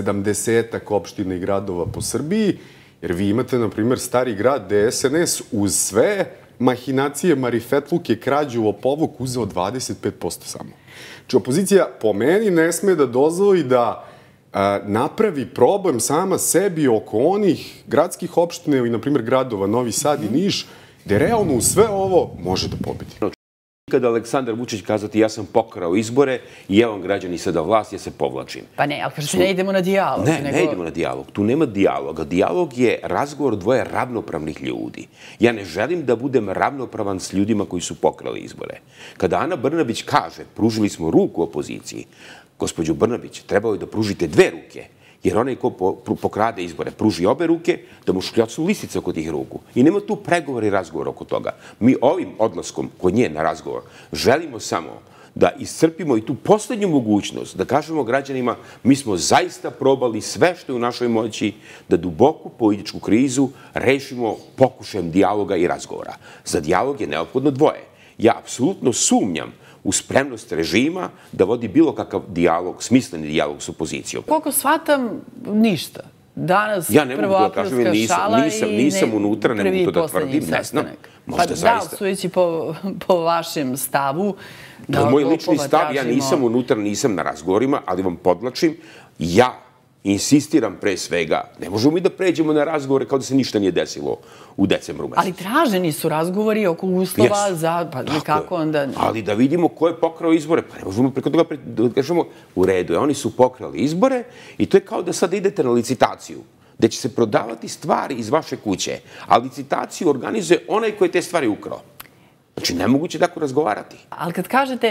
70-ak opština i gradova po Srbiji, jer vi imate, na primjer, Stari grad gde SNS uz sve mahinacije, marifetluke, krađu, lopovluk uzeo 25% samo. Znači, opozicija po meni ne sme da dozvoli da napravi problem sama sebi oko onih gradskih opština ili, na primjer, gradova Novi Sad i Niš, gde realno u sve ovo može da pobedi. ikada Aleksandar Vučić kazati ja sam pokrao izbore i evo građani sada vlast, ja se povlačim. Pa ne, ali kažete ne idemo na dijalog. Ne idemo na dijalog. Tu nema dijaloga. Dijalog je razgovor dvoje ravnopravnih ljudi. Ja ne želim da budem ravnopravan s ljudima koji su pokrali izbore. Kada Ana Brnabić kaže, pružili smo ruku opoziciji, gospođo Brnabić, trebao je da pružite dve ruke, jer onaj ko pokrade izbore pruži obe ruke, da mu škljocnu lisice oko tih ruku. I nema tu pregovor i razgovor oko toga. Mi ovim odlaskom kod nje na razgovor želimo samo da iscrpimo i tu poslednju mogućnost, da kažemo građanima mi smo zaista probali sve što je u našoj moći da duboku političku krizu rešimo pokušajem dijaloga i razgovora. Za dijalog je neophodno dvoje. Ja apsolutno sumnjam u spremnost režima da vodi bilo kakav dijalog, smisleni dijalog s opozicijom. Koliko shvatam, ništa. Danas prvoaprilska šala i nisam unutra, ne mogu to da tvrdim, ne znam. Pa da, sujeći po vašem stavu... To je moj lični stav, ja nisam unutra, nisam na razgovorima, ali vam podlačim, ja insistiram pre svega, ne možemo mi da pređemo na razgovore kao da se ništa nije desilo u decembru mesecu. Ali traženi su razgovori oko uslova za, pa kako onda... Ali da vidimo ko je pokrao izbore, pa ne možemo preko toga da kažemo u redu, oni su pokrali izbore i to je kao da sad idete na licitaciju, gde će se prodavati stvari iz vaše kuće, a licitaciju organizuje onaj koji je te stvari ukrao. Znači, nemoguće tako razgovarati. Ali kad kažete,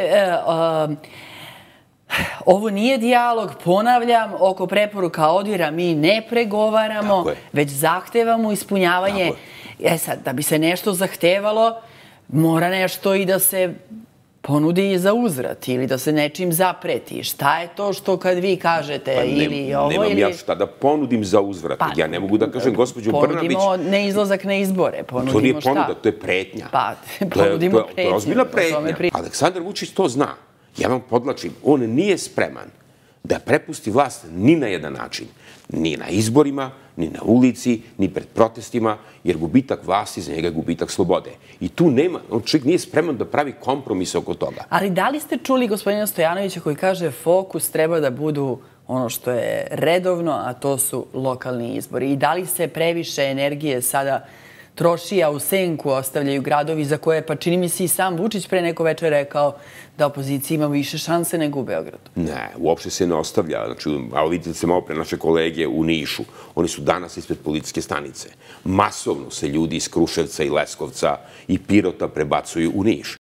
ovo nije dijalog, ponavljam, oko preporuka ODIHR-a mi ne pregovaramo, već zahtevamo ispunjavanje. Sad, da bi se nešto zahtevalo, mora nešto i da se ponudi i za uzvrat ili da se nečim zapreti. Šta je to što kad vi kažete ili ovo ili... Nemam ja šta da ponudim za uzvrat. Ja ne mogu da kažem gospođu Brnabić... Ponudimo neizlazak na izbore. To nije ponuda, to je pretnja. Pa, ponudimo pretnju. To je ozbiljna pretnja. Aleksandar Vučić to zna. Ja vam podlačim, on nije spreman da prepusti vlast ni na jedan način. Ni na izborima, ni na ulici, ni pred protestima, jer gubitak vlasti za njega je gubitak slobode. I tu nema, on čovjek nije spreman da pravi kompromis oko toga. Ali da li ste čuli gospodina Stojanovića koji kaže fokus treba da budu ono što je redovno, a to su lokalni izbori? I da li se previše energije sada troši, a u senku ostavljaju gradovi za koje, pa čini mi se i sam Vučić pre neko večer rekao da opozicija ima više šanse nego u Beogradu? Ne, uopšte se ne ostavlja. Znači, vidite se malo pre naše kolege u Nišu. Oni su danas ispred policijske stanice. Masovno se ljudi iz Kruševca i Leskovca i Pirota prebacuju u Niš.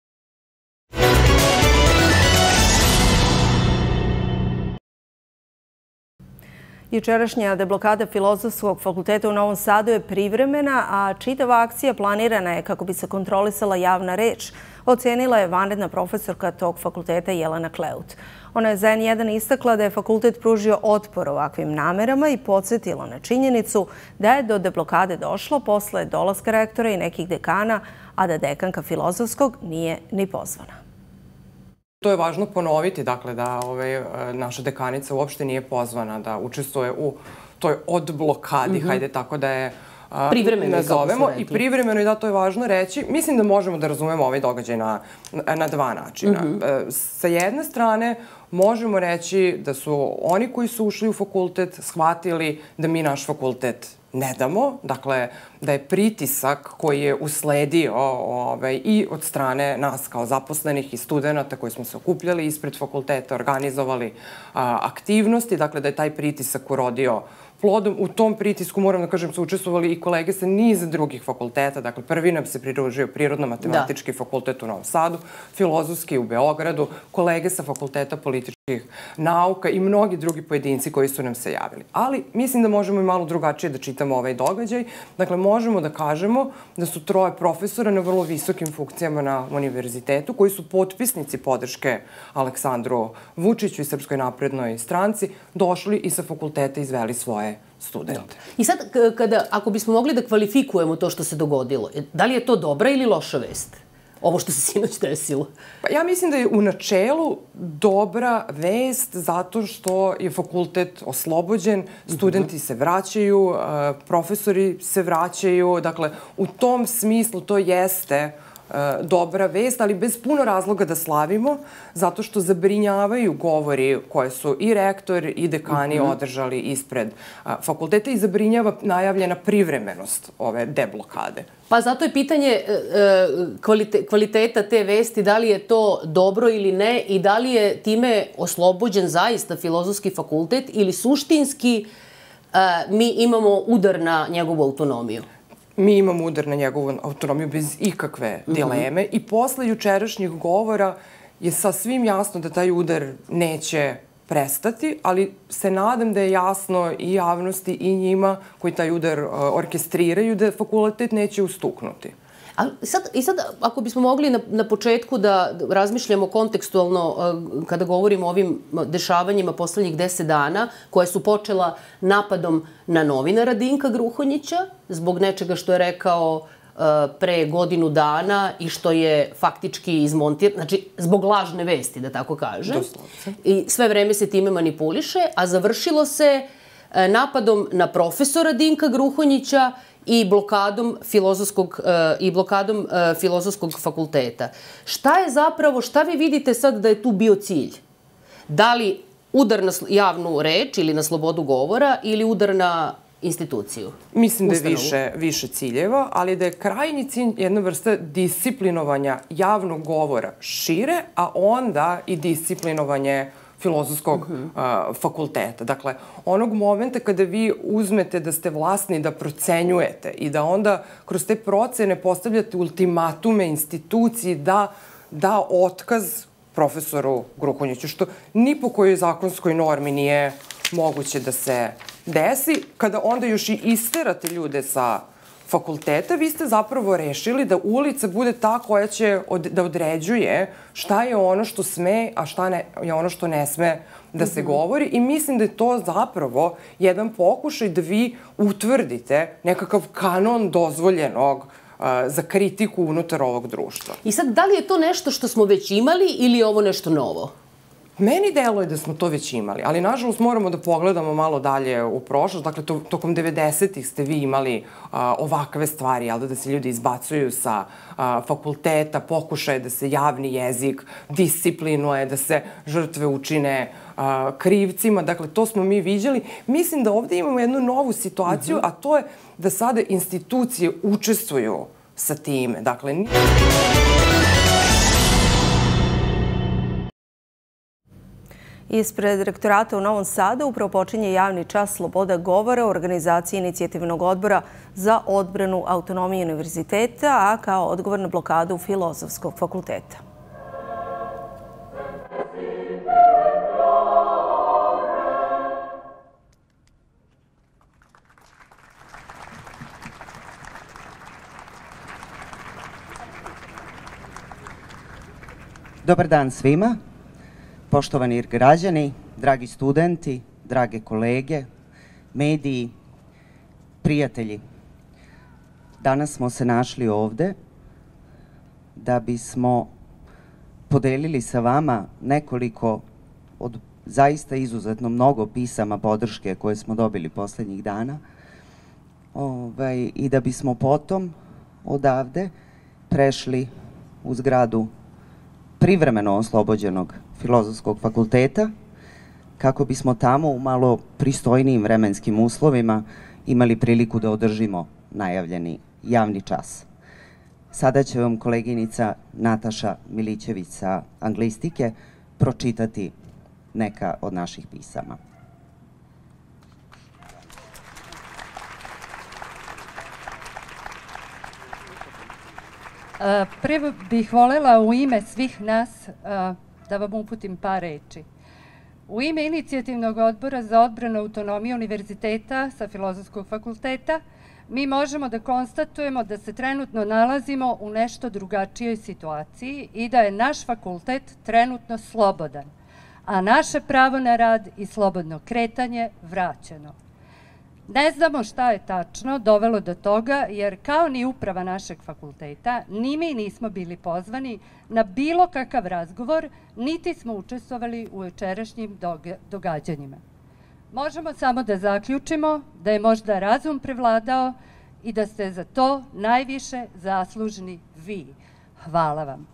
Jučerašnja deblokada Filozofskog fakulteta u Novom Sadu je privremena, a čitava akcija planirana je kako bi se kontrolisala javna reč, ocenila je vanredna profesorka tog fakulteta Jelena Kleut. Ona je za N1 istakla da je fakultet pružio otpor ovakvim namerama i podsjetila na činjenicu da je do deblokade došlo posle dolaska rektora i nekih dekana, a da dekanka Filozofskog nije ni pozvana. To je važno ponoviti, dakle, da naša dekanica uopšte nije pozvana da učestvuje u toj odblokadi, hajde tako da je nazovemo. I privremeno, i da, to je važno reći. Mislim da možemo da razumemo ovaj događaj na dva načina. Sa jedne strane, možemo reći da su oni koji su ušli u fakultet shvatili da mi naš fakultet ne damo, dakle, da je pritisak koji je usledio i od strane nas kao zaposlenih i studenta koji smo se okupljali ispred fakulteta, organizovali aktivnosti, dakle, da je taj pritisak urodio plodom. U tom pritisku, moram da kažem, su učestvovali i kolege sa niza drugih fakulteta. Dakle, prvi nam se pridružio Prirodno-matematički fakultet u Novom Sadu, Filozofski u Beogradu, kolege sa fakulteta političkih nauka i mnogi drugi pojedinci koji su nam se javili. Ali mislim da možemo i malo drugačije da čitamo ovaj događaj. Dakle, možemo da kažemo da su troje profesora na vrlo visokim funkcijama na univerzitetu koji su potpisnici podrške Aleksandru Vučiću i Srpskoj naprednoj stranci došli i sa fakulteta izveli svoje studente. I sad, ako bismo mogli da kvalifikujemo to što se dogodilo, da li je to dobra ili loša vest? Ovo što se sinoć desilo? Ja mislim da je u načelu dobra vest zato što je fakultet oslobođen, studenti se vraćaju, profesori se vraćaju. Dakle, u tom smislu to jeste dobra vest, ali bez puno razloga da slavimo, zato što zabrinjavaju govori koje su i rektor i dekani održali ispred fakulteta i zabrinjava najavljena privremenost ove deblokade. Pa zato je pitanje kvaliteta te vesti, da li je to dobro ili ne i da li je time oslobođen zaista Filozofski fakultet ili suštinski mi imamo udar na njegovu autonomiju. Mi imamo udar na njegovu autonomiju bez ikakve dileme i posle jučerašnjih govora je sasvim jasno da taj udar neće prestati, ali se nadam da je jasno i javnosti i njima koji taj udar orkestriraju da fakultet neće ustuknuti. I sad, ako bismo mogli na početku da razmišljamo kontekstualno kada govorimo o ovim dešavanjima poslednjih 10 dana, koje su počela napadom na novinara Dinka Gruhonjića, zbog nečega što je rekao pre godinu dana i što je faktički izmontiran, znači zbog lažne vesti, da tako kažem. I sve vreme se time manipuliše, a završilo se napadom na profesora Dinka Gruhonjića i blokadom Filozofskog fakulteta. Šta je zapravo, šta vi vidite sad da je tu bio cilj? Da li udar na javnu reč ili na slobodu govora ili udar na instituciju? Mislim da je više ciljeva, ali da je krajnji cilj jedna vrsta disciplinovanja javnog govora šire, a onda i disciplinovanje Filozofskog fakulteta. Dakle, onog momenta kada vi uzmete da ste vlasni da procenjujete i da onda kroz te procene postavljate ultimatume instituciji da otkaz profesoru Gruhonjiću, što ni po kojoj zakonskoj normi nije moguće da se desi. Kada onda još i isterate ljude sa fakulteta, vi ste zapravo rešili da ulica bude ta koja će da određuje šta je ono što sme, a šta je ono što ne sme da se govori. I mislim da je to zapravo jedan pokušaj da vi utvrdite nekakav kanon dozvoljenog za kritiku unutar ovog društva. I sad, da li je to nešto što smo već imali ili je ovo nešto novo? Meni deluje da smo to već imali, ali nažalost moramo da pogledamo malo dalje u prošlost. Dakle, tokom 90-ih ste vi imali ovakve stvari, da se ljudi izbacuju sa fakulteta, pokušaje da se javni jezik disciplinuje, da se žrtve učine krivcima. Dakle, to smo mi viđali. Mislim da ovde imamo jednu novu situaciju, a to je da sada institucije učestvuju sa time. Dakle, Ispred rektorata u Novom Sadu upravo počinje javni čas sloboda govora u organizaciji inicijativnog odbora za odbranu autonomije univerziteta, a kao odgovor na blokadu Filozofskog fakulteta. Dobar dan svima. Poštovani građani, dragi studenti, drage kolege, mediji, prijatelji. Danas smo se našli ovde da bismo podelili sa vama nekoliko od zaista izuzetno mnogo pisama podrške koje smo dobili poslednjih dana i da bismo potom odavde prešli u zgradu privremeno oslobođenog Filozofskog fakulteta, kako bismo tamo u malo pristojnijim vremenskim uslovima imali priliku da održimo najavljeni javni čas. Sada će vam koleginica Nataša Milićević sa anglistike pročitati neka od naših pisama. Prvo bih volela u ime svih nas da vam uputim par reči. U ime Inicijativnog odbora za odbranu autonomije univerziteta sa Filozofskog fakulteta mi možemo da konstatujemo da se trenutno nalazimo u nešto drugačijoj situaciji i da je naš fakultet trenutno slobodan, a naše pravo na rad i slobodno kretanje vraćeno. Ne znamo šta je tačno dovelo do toga, jer kao ni uprava našeg fakulteta, ni mi nismo bili pozvani na bilo kakav razgovor, niti smo učestvovali u jučerašnjim događanjima. Možemo samo da zaključimo da je možda razum prevladao i da ste za to najviše zaslužni vi. Hvala vam.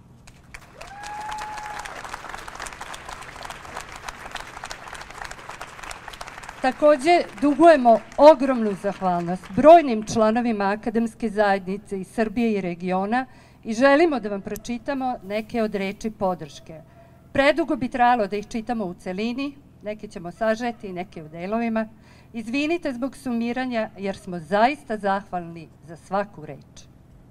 Takođe, dugujemo ogromnu zahvalnost brojnim članovima akademske zajednice iz Srbije i regiona i želimo da vam pročitamo neke od reči podrške. Predugo bi trajalo da ih čitamo u celini, neke ćemo sažeti, neke u delovima. Izvinite zbog sumiranja, jer smo zaista zahvalni za svaku reč.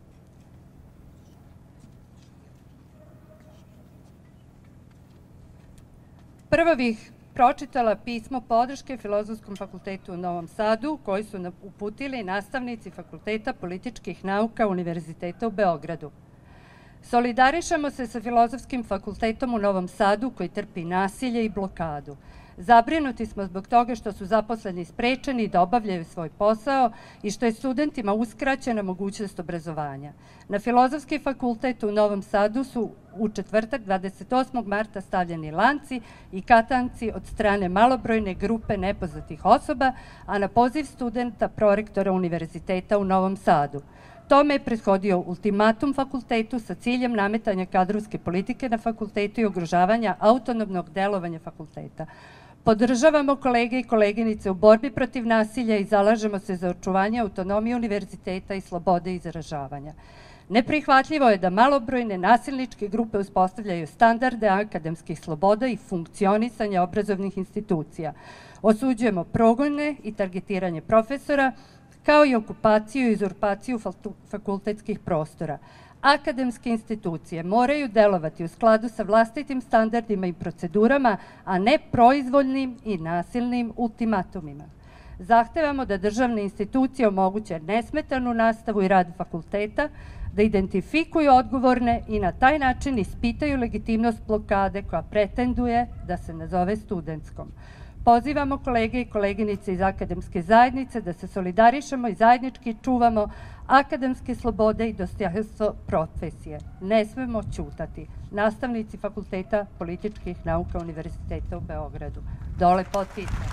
Prvo bih pročitala pismo podrške Filozofskom fakultetu u Novom Sadu, koji su uputili nastavnici Fakulteta političkih nauka Univerziteta u Beogradu. Solidarišemo se sa Filozofskim fakultetom u Novom Sadu, koji trpi nasilje i blokadu. Zabrinuti smo zbog toga što su zaposleni sprečeni da obavljaju svoj posao i što je studentima uskraćena mogućnost obrazovanja. Na Filozofski fakultet u Novom Sadu su u četvrtak 28. marta stavljeni lanci i katanci od strane malobrojne grupe nepoznatih osoba, a na poziv studenta prorektora Univerziteta u Novom Sadu. Tome je prethodio ultimatum fakultetu sa ciljem nametanja kadrovske politike na fakultetu i ugrožavanja autonomnog delovanja fakulteta. Podržavamo kolege i koleginice u borbi protiv nasilja i zalažemo se za očuvanje autonomije univerziteta i slobode izražavanja. Neprihvatljivo je da malobrojne nasilničke grupe uspostavljaju standarde akademskih sloboda i funkcionisanja obrazovnih institucija. Osuđujemo progone i targetiranje profesora, kao i okupaciju i uzurpaciju fakultetskih prostora. Akademske institucije moraju delovati u skladu sa vlastitim standardima i procedurama, a ne proizvoljnim i nasilnim ultimatumima. Zahtevamo da državne institucije omoguće nesmetanu nastavu i rad fakulteta, da identifikuju odgovorne i na taj način ispitaju legitimnost blokade koja pretenduje da se nazove studentskom. Pozivamo kolege i koleginice iz akademske zajednice da se solidarišemo i zajednički čuvamo akademske slobode i dostojanstvo profesije. Ne smemo ćutati. Nastavnici Fakulteta političkih nauka Univerziteta u Beogradu. Dole potpisno.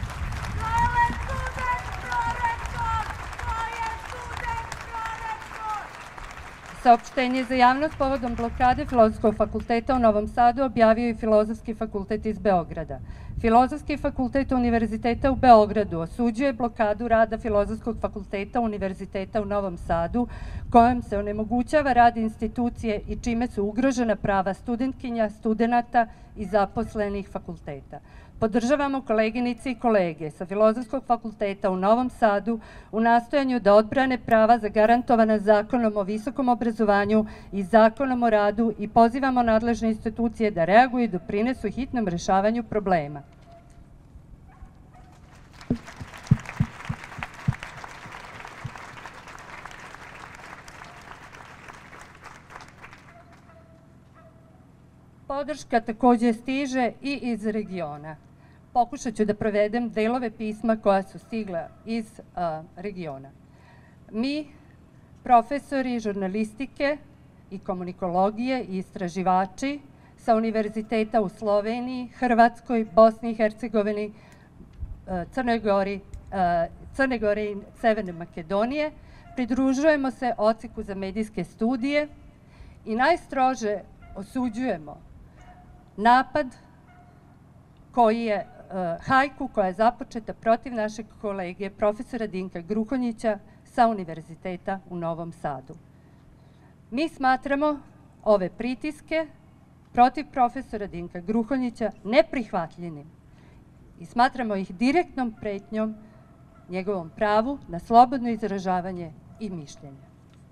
Saopštenje za javnost povodom blokade Filozofskog fakulteta u Novom Sadu objavio i Filozofski fakultet iz Beograda. Filozofski fakultet Univerziteta u Beogradu osuđuje blokadu rada Filozofskog fakulteta Univerziteta u Novom Sadu, kojom se onemogućava rad institucije i čime su ugrožena prava studentkinja, studenata i zaposlenih fakulteta. Podržavamo koleginice i kolege sa Filozofskog fakulteta u Novom Sadu u nastojanju da odbrane prava zagarantovana Zakonom o visokom obrazovanju i Zakonom o radu i pozivamo nadležne institucije da reaguju i doprinesu hitnom rešavanju problema. Podrška takođe stiže i iz regiona. Pokušat ću da provedem delove pisma koja su stigla iz regiona. Mi, profesori žurnalistike i komunikologije i istraživači sa univerziteta u Sloveniji, Hrvatskoj, Bosni i Hercegovini, Crne Gore i Severne Makedonije, pridružujemo se Odseku za medijske studije i najstrože osuđujemo napad koji je hajku koja je započeta protiv našeg kolege profesora Dinka Gruhonjića sa Univerziteta u Novom Sadu. Mi smatramo ove pritiske protiv profesora Dinka Gruhonjića neprihvatljivim i smatramo ih direktnom pretnjom njegovom pravu na slobodno izražavanje i mišljenje.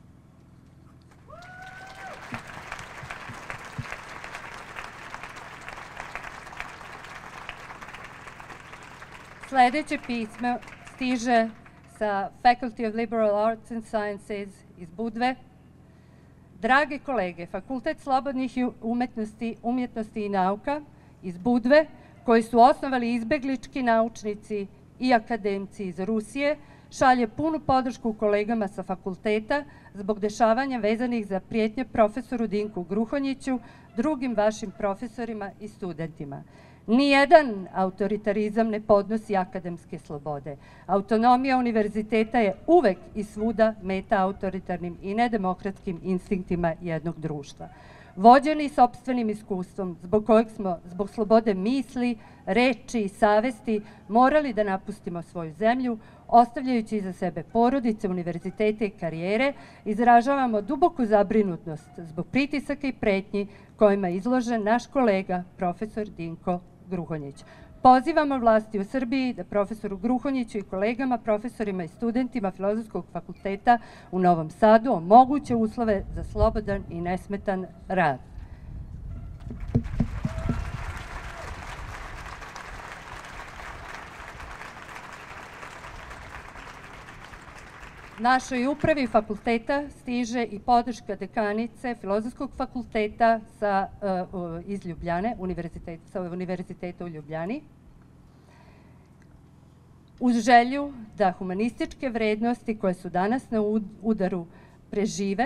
Sledeće pismo stiže sa Faculty of Liberal Arts and Sciences iz Budve. Drage kolege, Fakultet slobodnih umjetnosti i nauka iz Budve, koji su osnovali izbeglički naučnici i akademci iz Rusije, šalje punu podršku kolegama sa fakulteta zbog dešavanja vezanih za prijetnje profesoru Dinku Gruhonjiću, drugim vašim profesorima i studentima. Nijedan autoritarizam ne podnosi akademske slobode. Autonomija univerziteta je uvek i svuda meta autoritarnim i nedemokratskim instinktima jednog društva. Vođeni sopstvenim iskustvom, zbog kojeg smo, zbog slobode misli, reči i savesti, morali da napustimo svoju zemlju, ostavljajući iza sebe porodice, univerzitete i karijere, izražavamo duboku zabrinutnost zbog pritisaka i pretnji kojima je izložen naš kolega, profesor Dinko Gruhonjić. Pozivamo vlasti u Srbiji da profesoru Gruhonjiću i kolegama, profesorima i studentima Filozofskog fakulteta u Novom Sadu omoguće uslove za slobodan i nesmetan rad. Našoj upravi fakulteta stiže i podrška dekanice Filozofskog fakulteta iz Ljubljane, sa univerziteta u Ljubljani, uz želju da humanističke vrednosti koje su danas na udaru prežive,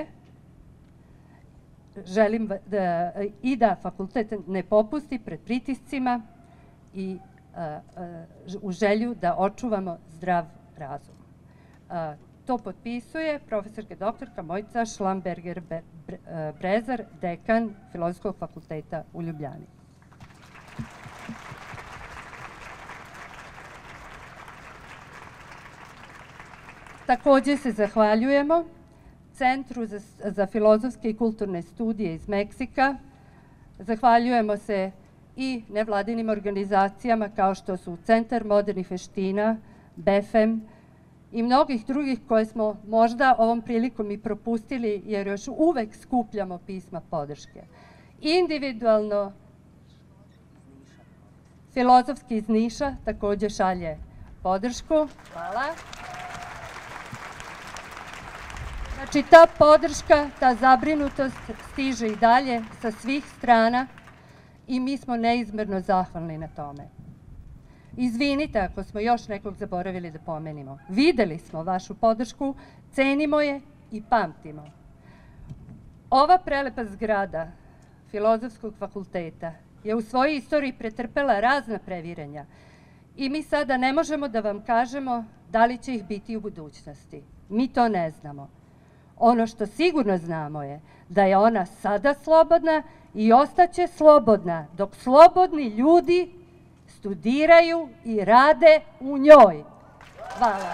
želim i da fakultet ne popusti pred pritiscima i u želju da očuvamo zdrav razum. To potpisuje profesorka doktorka Mojica Šlamberger-Brezar, dekan Filozofskog fakulteta u Ljubljani. Takođe se zahvaljujemo Centru za filozofske i kulturne studije iz Meksika. Zahvaljujemo se i nevladinim organizacijama kao što su Centar modernih veština, BEFEM, i mnogih drugih koje smo možda ovom prilikom i propustili, jer još uvek skupljamo pisma podrške. Individualno, Filozofski iz Niša takođe šalje podršku. Hvala. Znači, ta podrška, ta zabrinutost stiže i dalje sa svih strana i mi smo neizmerno zahvalni na tome. Izvinite ako smo još nekog zaboravili da pomenimo. Videli smo vašu podršku, cenimo je i pamtimo. Ova prelepa zgrada Filozofskog fakulteta je u svojoj istoriji pretrpela razna previranja i mi sada ne možemo da vam kažemo da li će ih biti u budućnosti. Mi to ne znamo. Ono što sigurno znamo je da je ona sada slobodna i ostaće slobodna dok slobodni ljudi studiraju i rade u njoj. Hvala.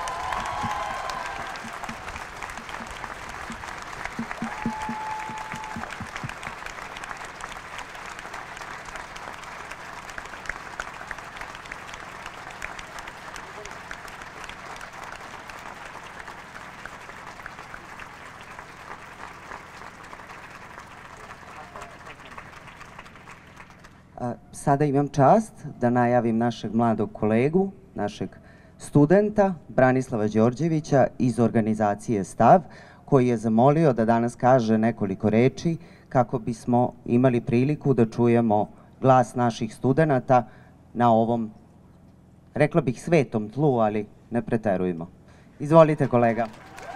Sada imam čast da najavim našeg mladog kolegu, našeg studenta Branislava Đorđevića iz organizacije STAV, koji je zamolio da danas kaže nekoliko reči kako bismo imali priliku da čujemo glas naših studenata na ovom, rekla bih, svetom tlu, ali ne preterujmo. Izvolite, kolega.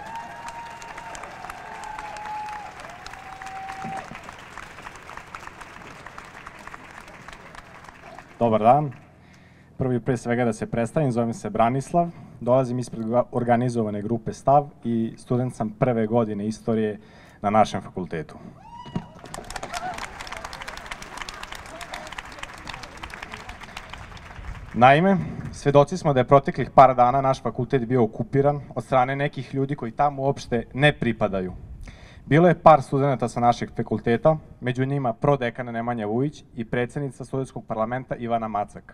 Dobar dan. Prvi pre svega da se predstavim, zovem se Branislav, dolazim ispred organizovane grupe STAV i student sam prve godine istorije na našem fakultetu. Naime, svedoci smo da je proteklih par dana naš fakultet bio okupiran od strane nekih ljudi koji tamo uopšte ne pripadaju. Bilo je par studenta sa našeg fakulteta, među njima prodekana Nemanja Vujić i predsednica studentskog parlamenta Ivana Macak.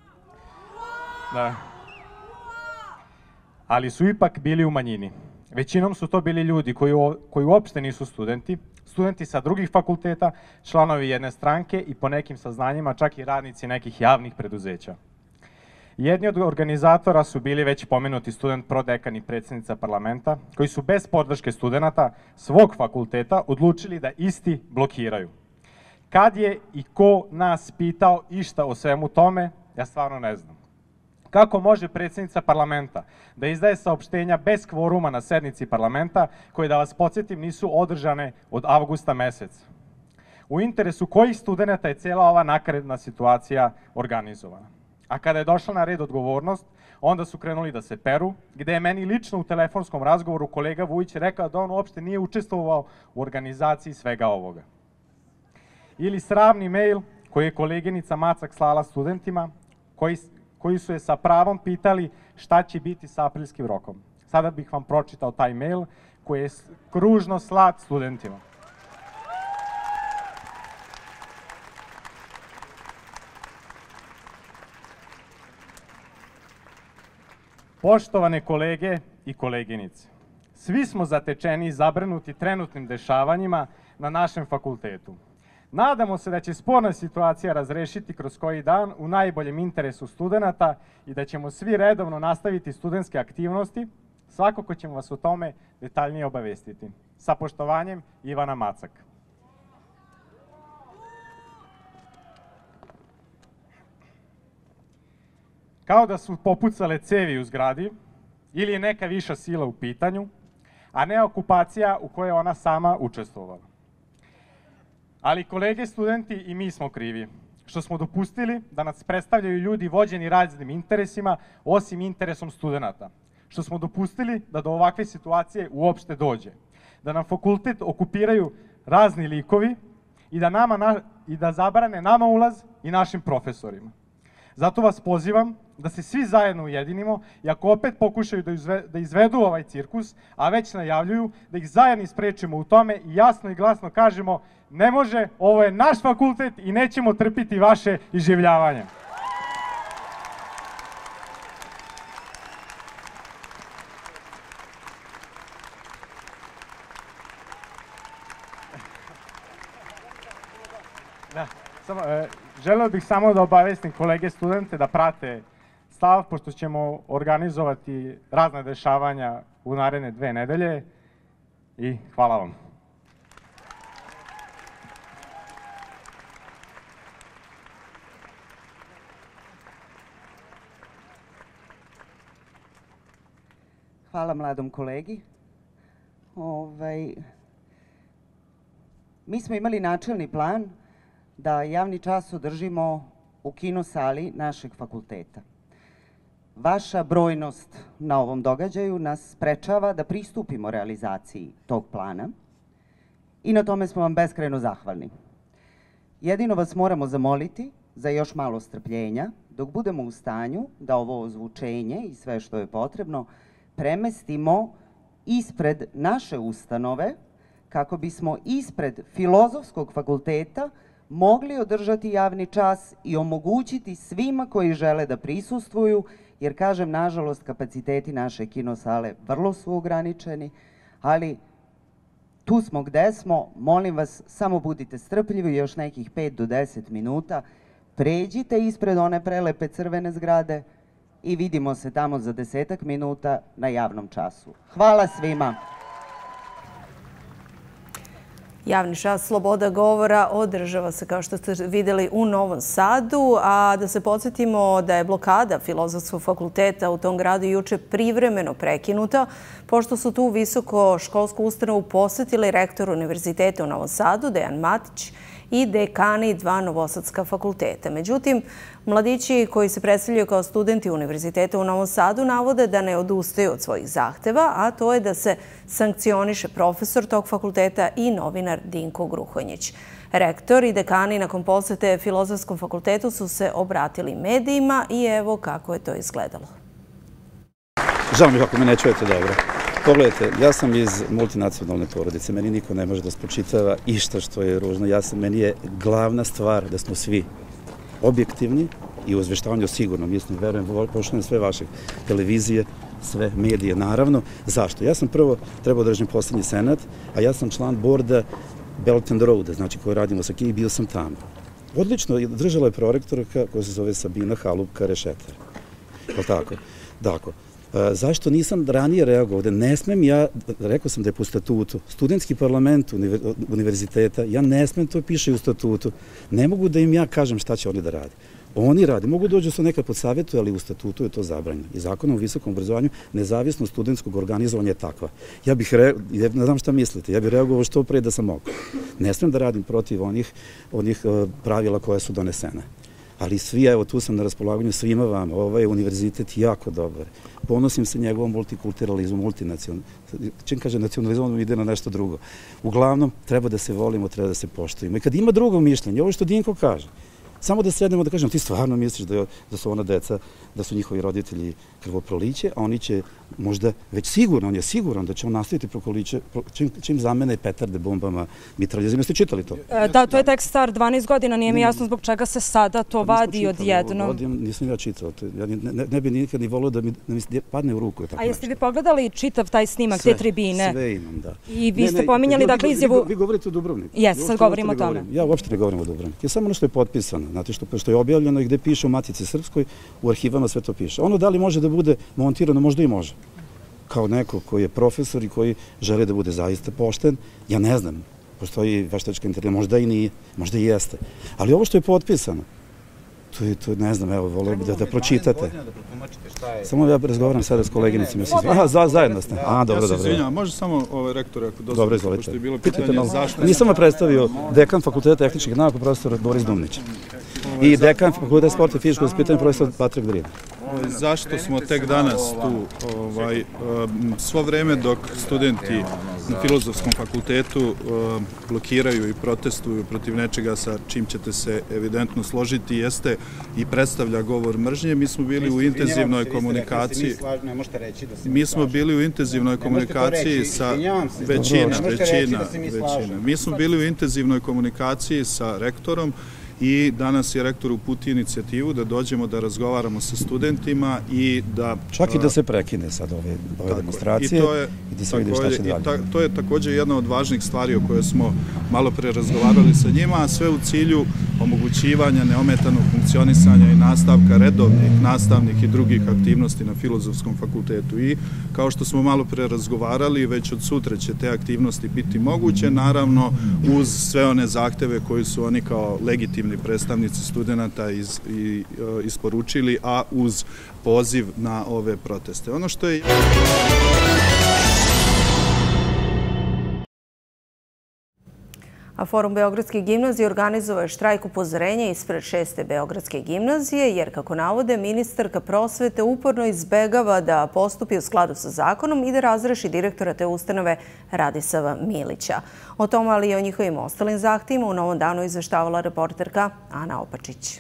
Ali su ipak bili u manjini. Većinom su to bili ljudi koji uopšte nisu studenti, studenti sa drugih fakulteta, članovi jedne stranke i po nekim saznanjima čak i radnici nekih javnih preduzeća. Jedni od organizatora su bili već pomenuti student, prodekan i predsednica parlamenta, koji su bez podrške studenta svog fakulteta odlučili da isti blokiraju. Kad je i ko nas pitao išta o svemu tome, ja stvarno ne znam. Kako može predsednica parlamenta da izdaje saopštenja bez kvoruma na sednici parlamenta, koje, da vas podsjetim, nisu održane od avgusta meseca? u interesu kojih studenta je cijela ova nakaradna situacija organizovana. A kada je došla na red odgovornost, onda su krenuli da se peru, gde je meni lično u telefonskom razgovoru kolega Vujić rekao da on uopšte nije učestvovao u organizaciji svega ovoga. Ili sravni mail koji je koleginica Macak slala studentima, koji su je sa pravom pitali šta će biti sa aprilskim rokom. Sada bih vam pročitao taj mail koji je kružno slat studentima. Poštovane kolege i koleginice, svi smo zatečeni i zabrinuti trenutnim dešavanjima na našem fakultetu. Nadamo se da će sporna situacija razrešiti kroz koji dan u najboljem interesu studenta i da ćemo svi redovno nastaviti studentske aktivnosti. Svakako ćemo vas o tome detaljnije obavestiti. Sa poštovanjem, Ivana Macak. Kao da su popucale cevi u zgradi ili je neka viša sila u pitanju, a ne okupacija u kojoj je ona sama učestvovala. Ali kolege studenti i mi smo krivi, što smo dopustili da nas predstavljaju ljudi vođeni raznim interesima, osim interesom studenta. Što smo dopustili da do ovakve situacije uopšte dođe. Da nam fakultet okupiraju razni likovi i da zabrane nama ulaz i našim profesorima. Zato vas pozivam da se svi zajedno ujedinimo i ako opet pokušaju da izvedu ovaj cirkus, a već najavljuju, da ih zajedno sprečimo u tome i jasno i glasno kažemo ne može, ovo je naš fakultet i nećemo trpiti vaše iživljavanje. Želeo bih samo da obavestim kolege studente da prate stav, pošto ćemo organizovati razne dešavanja u naredne 2 nedelje i hvala vam. Hvala mladom kolegi. Mi smo imali načelni plan da javni čas održimo u kino sali našeg fakulteta. Vaša brojnost na ovom događaju nas sprečava da pristupimo realizaciji tog plana i na tome smo vam beskrajno zahvalni. Jedino vas moramo zamoliti za još malo strpljenja dok budemo u stanju da ovo ozvučenje i sve što je potrebno premestimo ispred naše ustanove kako bismo ispred Filozofskog fakulteta mogli održati javni čas i omogućiti svima koji žele da prisustvuju, jer kažem, nažalost, kapaciteti naše kinosale vrlo su ograničeni, ali tu smo gde smo, molim vas, samo budite strpljivi, još nekih 5 do 10 minuta, pređite ispred one prelepe crvene zgrade i vidimo se tamo za 10 minuta na javnom času. Hvala svima! Javni čas sloboda govora održava se, kao što ste vidjeli, u Novom Sadu, a da se podsjetimo da je blokada Filozofskog fakulteta u tom gradu juče privremeno prekinuta, pošto su tu visokoškolsku ustanovu posetili rektor Univerziteta u Novom Sadu, Dejan Matić, i dekani 2 novosadska fakulteta. Međutim, mladići koji se predstavljaju kao studenti Univerziteta u Novom Sadu navode da ne odustaju od svojih zahteva, a to je da se sankcioniše profesor tog fakulteta i novinar Dinko Gruhonjić. Rektor i dekani nakon posete Filozofskom fakultetu su se obratili medijima i evo kako je to izgledalo. Žao mi ako me ne čujete dobro. Pogledajte, ja sam iz multinacionalne porodice, meni niko ne može da spočitava išta što je ružno. Meni je glavna stvar da smo svi objektivni i u izveštavanju sigurno, mislim, verujem, poštujem sve vaše televizije, sve medije, naravno. Zašto? Ja sam prvo trebao da držim poslednji senat, a ja sam član borda Belt and Road, znači koji radimo sa Kiji, bio sam tamo. Odlično, držala je prorektorka koja se zove Sabina Halupka-Rešetar. Je li tako? Dakle, zašto nisam ranije reagovao? Ne smem ja, rekao sam da je po statutu, studentski parlament univerziteta, ja ne smem, to piše u statutu, ne mogu da im ja kažem šta će oni da rade. Oni rade, mogu dođu se nekad pod savjetu, ali u statutu je to zabranjeno. I zakonom o visokom obrazovanju nezavisnost studentskog organizovanja je takva. Ja bih, ne znam šta mislite, ja bih reagovao što pre da sam mogu. Ne smijem da radim protiv onih pravila koja su donesene. Ali svi, evo tu sam na raspolaganju svima vama, ovaj je univerzitet jako dobar. Ponosim se njegovom multikulturalizmu, multinacionalizmu. Čim kaže nacionalizmom ide na nešto drugo. Uglavnom, treba da se volimo, treba da se poštujemo. I kad ima drugo mišljenje, ovo što Dinko kaže, samo da sednemo da kažemo, ti stvarno misliš da su ona deca, da su njihovi roditelji krvoproliće, a oni će možda već sigurno, on je siguran da će on nastaviti prokoliće čim zamene petarde bombama, mitraljezima. Jeste čitali to? Da, to je tekst star 12 godina, nije mi jasno zbog čega se sada to vadi odjednom. Nisam ja čitao, ja ne bi nikad ni volio da mi padne u ruku. A jeste vi pogledali čitav taj snimak, te tribine? Sve imam, da. I vi ste pominjali, dakle, izjavu... Vi govorite o Dubrovniku. Jeste, sad govorimo o tome. Ja uopšte ne govorim o Dubrovniku. Je samo ono što je potpisano, znate, što je objavljeno i gde piše u Matici Srpskoj, u arhivama sve to piše. Ono da li može da bude montirano, možda i može. Kao neko koji je profesor i koji želi da bude zaista pošten, ja ne znam, postoji veštačka inteligencija, možda i nije, možda i jeste. Ali ovo što je potpisano, to ne znam, evo, voleo bih da pročitate. Samo ja razgovaram sada s koleginicima. Aha, zajedno ste. A, dobro, dobro. Ja se izvinjam, može samo rektor, ako dozvolite. Dobro, izvolite. Pitajte malo. Nisam vam predstavio dekan Fakulteta tehničkih nauka, profesor Boris Dumnić. I dekan Fakulteta sporta i fizičkog vaspitanja, profesor Patrik Drina. Zašto smo tek danas tu? Svo vreme dok studenti na Filozofskom fakultetu blokiraju i protestuju protiv nečega sa čim ćete se evidentno složiti, jeste i predstavlja govor mržnje. Mi smo bili u intenzivnoj komunikaciji. Mi smo bili u intenzivnoj komunikaciji sa većina. Mi smo bili u intenzivnoj komunikaciji sa rektorom i danas je rektor uputio inicijativu da dođemo da razgovaramo sa studentima i da... Čak i da se prekine sad ove demonstracije i da se vidi šta će dalje. To je također jedna od važnih stvari o kojoj smo malo pre razgovarali sa njima, a sve u cilju omogućivanja neometanog funkcionisanja i nastavka redovnih nastavnih i drugih aktivnosti na Filozofskom fakultetu. I kao što smo malo pre razgovarali, već od sutra će te aktivnosti biti moguće, naravno uz sve one zahteve koji su oni kao legitimni predstavnici studenta isporučili, a uz poziv na ove proteste. Ono što je... A Forum Beogradske gimnazije organizovao je štrajk upozorenja ispred 6. Beogradske gimnazije, jer, kako navode, ministarka prosvete uporno izbegava da postupi u skladu sa zakonom i da razreši direktora te ustanove Radisava Milića. O tom, ali i o njihovim ostalim zahtevima, u Novom danu izveštavala reporterka Ana Opačić.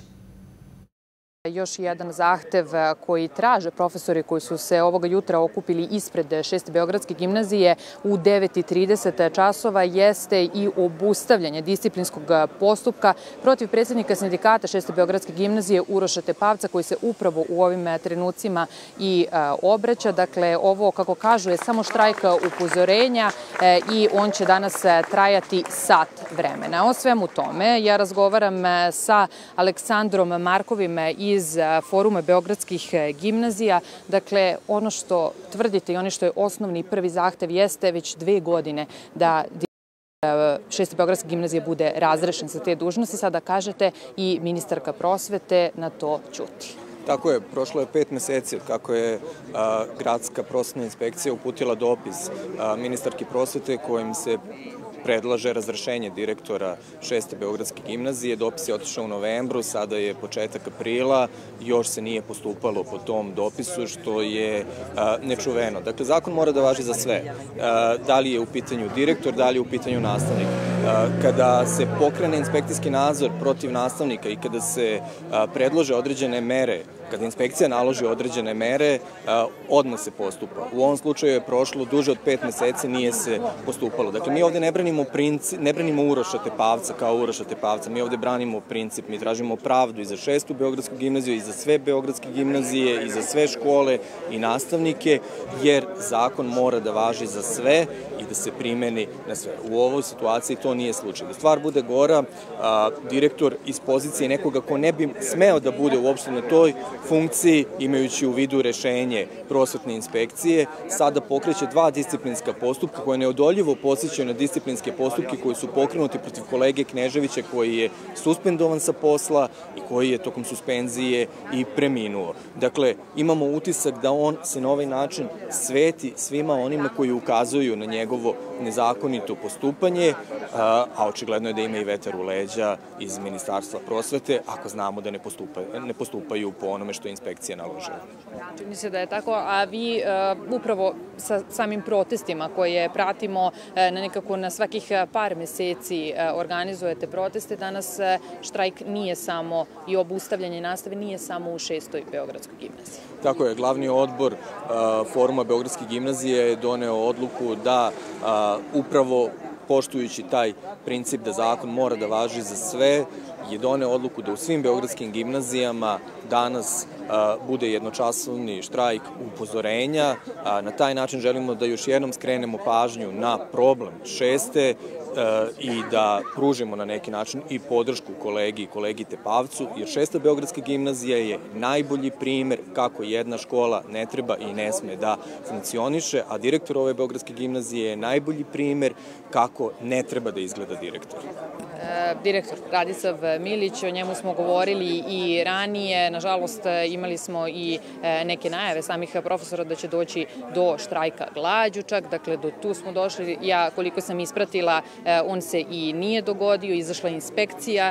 Još jedan zahtev koji traže profesori koji su se ovoga jutra okupili ispred 6. Beogradske gimnazije u 9:30 časova jeste i obustavljanje disciplinskog postupka protiv predsjednika sindikata 6. Beogradske gimnazije Uroša Tepavca, koji se upravo u ovim trenucima i obraća. Dakle, ovo, kako kažu, je samo štrajk upozorenja i on će danas trajati sat vremena. O svemu tome ja razgovaram sa Aleksandrom Markovim iz Foruma Beogradskih gimnazija. Dakle, ono što tvrdite i ono što je osnovni prvi zahtev jeste već 2 godine da 6. Beogradske gimnazije bude razrešen sa te dužnosti. Sada kažete i ministarka prosvete na to ćuti. Tako je, prošlo je 5 meseci od kako je Gradska prosvetna inspekcija uputila dopis ministarki prosvete kojim se predlaže razrešenje direktora 6. Beogradske gimnazije. Dopis je otišao u novembru, sada je početak aprila, još se nije postupalo po tom dopisu, što je nečuveno. Dakle, zakon mora da važi za sve. Da li je u pitanju direktor, da li je u pitanju nastavnik. Kada se pokrene inspekcijski nadzor protiv nastavnika i kada se predlože određene mere, kada inspekcija naloži određene mere, odmah se postupa. U ovom slučaju je prošlo duže od 5 meseci, nije se postupalo. Dakle, mi ovdje ne branimo Uroša Tepavca kao Uroša Tepavca, mi ovdje branimo princip, mi tražimo pravdu i za 6. Beogradsku gimnaziju, i za sve beogradske gimnazije, i za sve škole i nastavnike, jer zakon mora da važi za sve i da se primeni na sve. U ovoj situaciji to nije slučaj. Da stvar bude gora, direktor iz pozicije nekoga ko ne bi smeo da bude uopšte na toj funkciji, imajući u vidu rešenje prosvetne inspekcije, sada pokreće 2 disciplinska postupka koje neodoljivo podsjećaju na disciplinske postupke koji su pokrenuti protiv kolege Kneževića koji je suspendovan sa posla i koji je tokom suspenzije i preminuo. Dakle, imamo utisak da on se na ovaj način sveti svima onima koji ukazuju na njegovo nezakonito postupanje, a očigledno je da ima i vetar u leđa iz Ministarstva prosvete, ako znamo da ne postupaju po onome što je inspekcija naložila. Čini se da je tako, a vi upravo sa samim protestima koje pratimo nekako na svakih par meseci organizujete proteste. Danas štrajk nije samo i obustavljanje nastave nije samo u 6. Beogradskoj gimnaziji. Tako je, glavni odbor Foruma Beogradske gimnazije je doneo odluku da upravo poštujući taj princip da zakon mora da važi za sve, je doneo odluku da u svim beogradskim gimnazijama danas bude jednočasovni štrajk upozorenja. Na taj način želimo da još jednom skrenemo pažnju na problem 6. i da pružimo na neki način i podršku kolegi i kolegi Tepavcu, jer 6. Beogradska gimnazija je najbolji primer kako jedna škola ne treba i ne sme da funkcioniše, a direktor ove Beogradske gimnazije je najbolji primer kako ne treba da izgleda direktor. Direktor Radisav Milić, o njemu smo govorili i ranije. Nažalost, imali smo i neke najave samih profesora da će doći do štrajka glađu čak. Dakle, do tu smo došli. Ja, koliko sam ispratila, on se i nije dogodio. Izašla inspekcija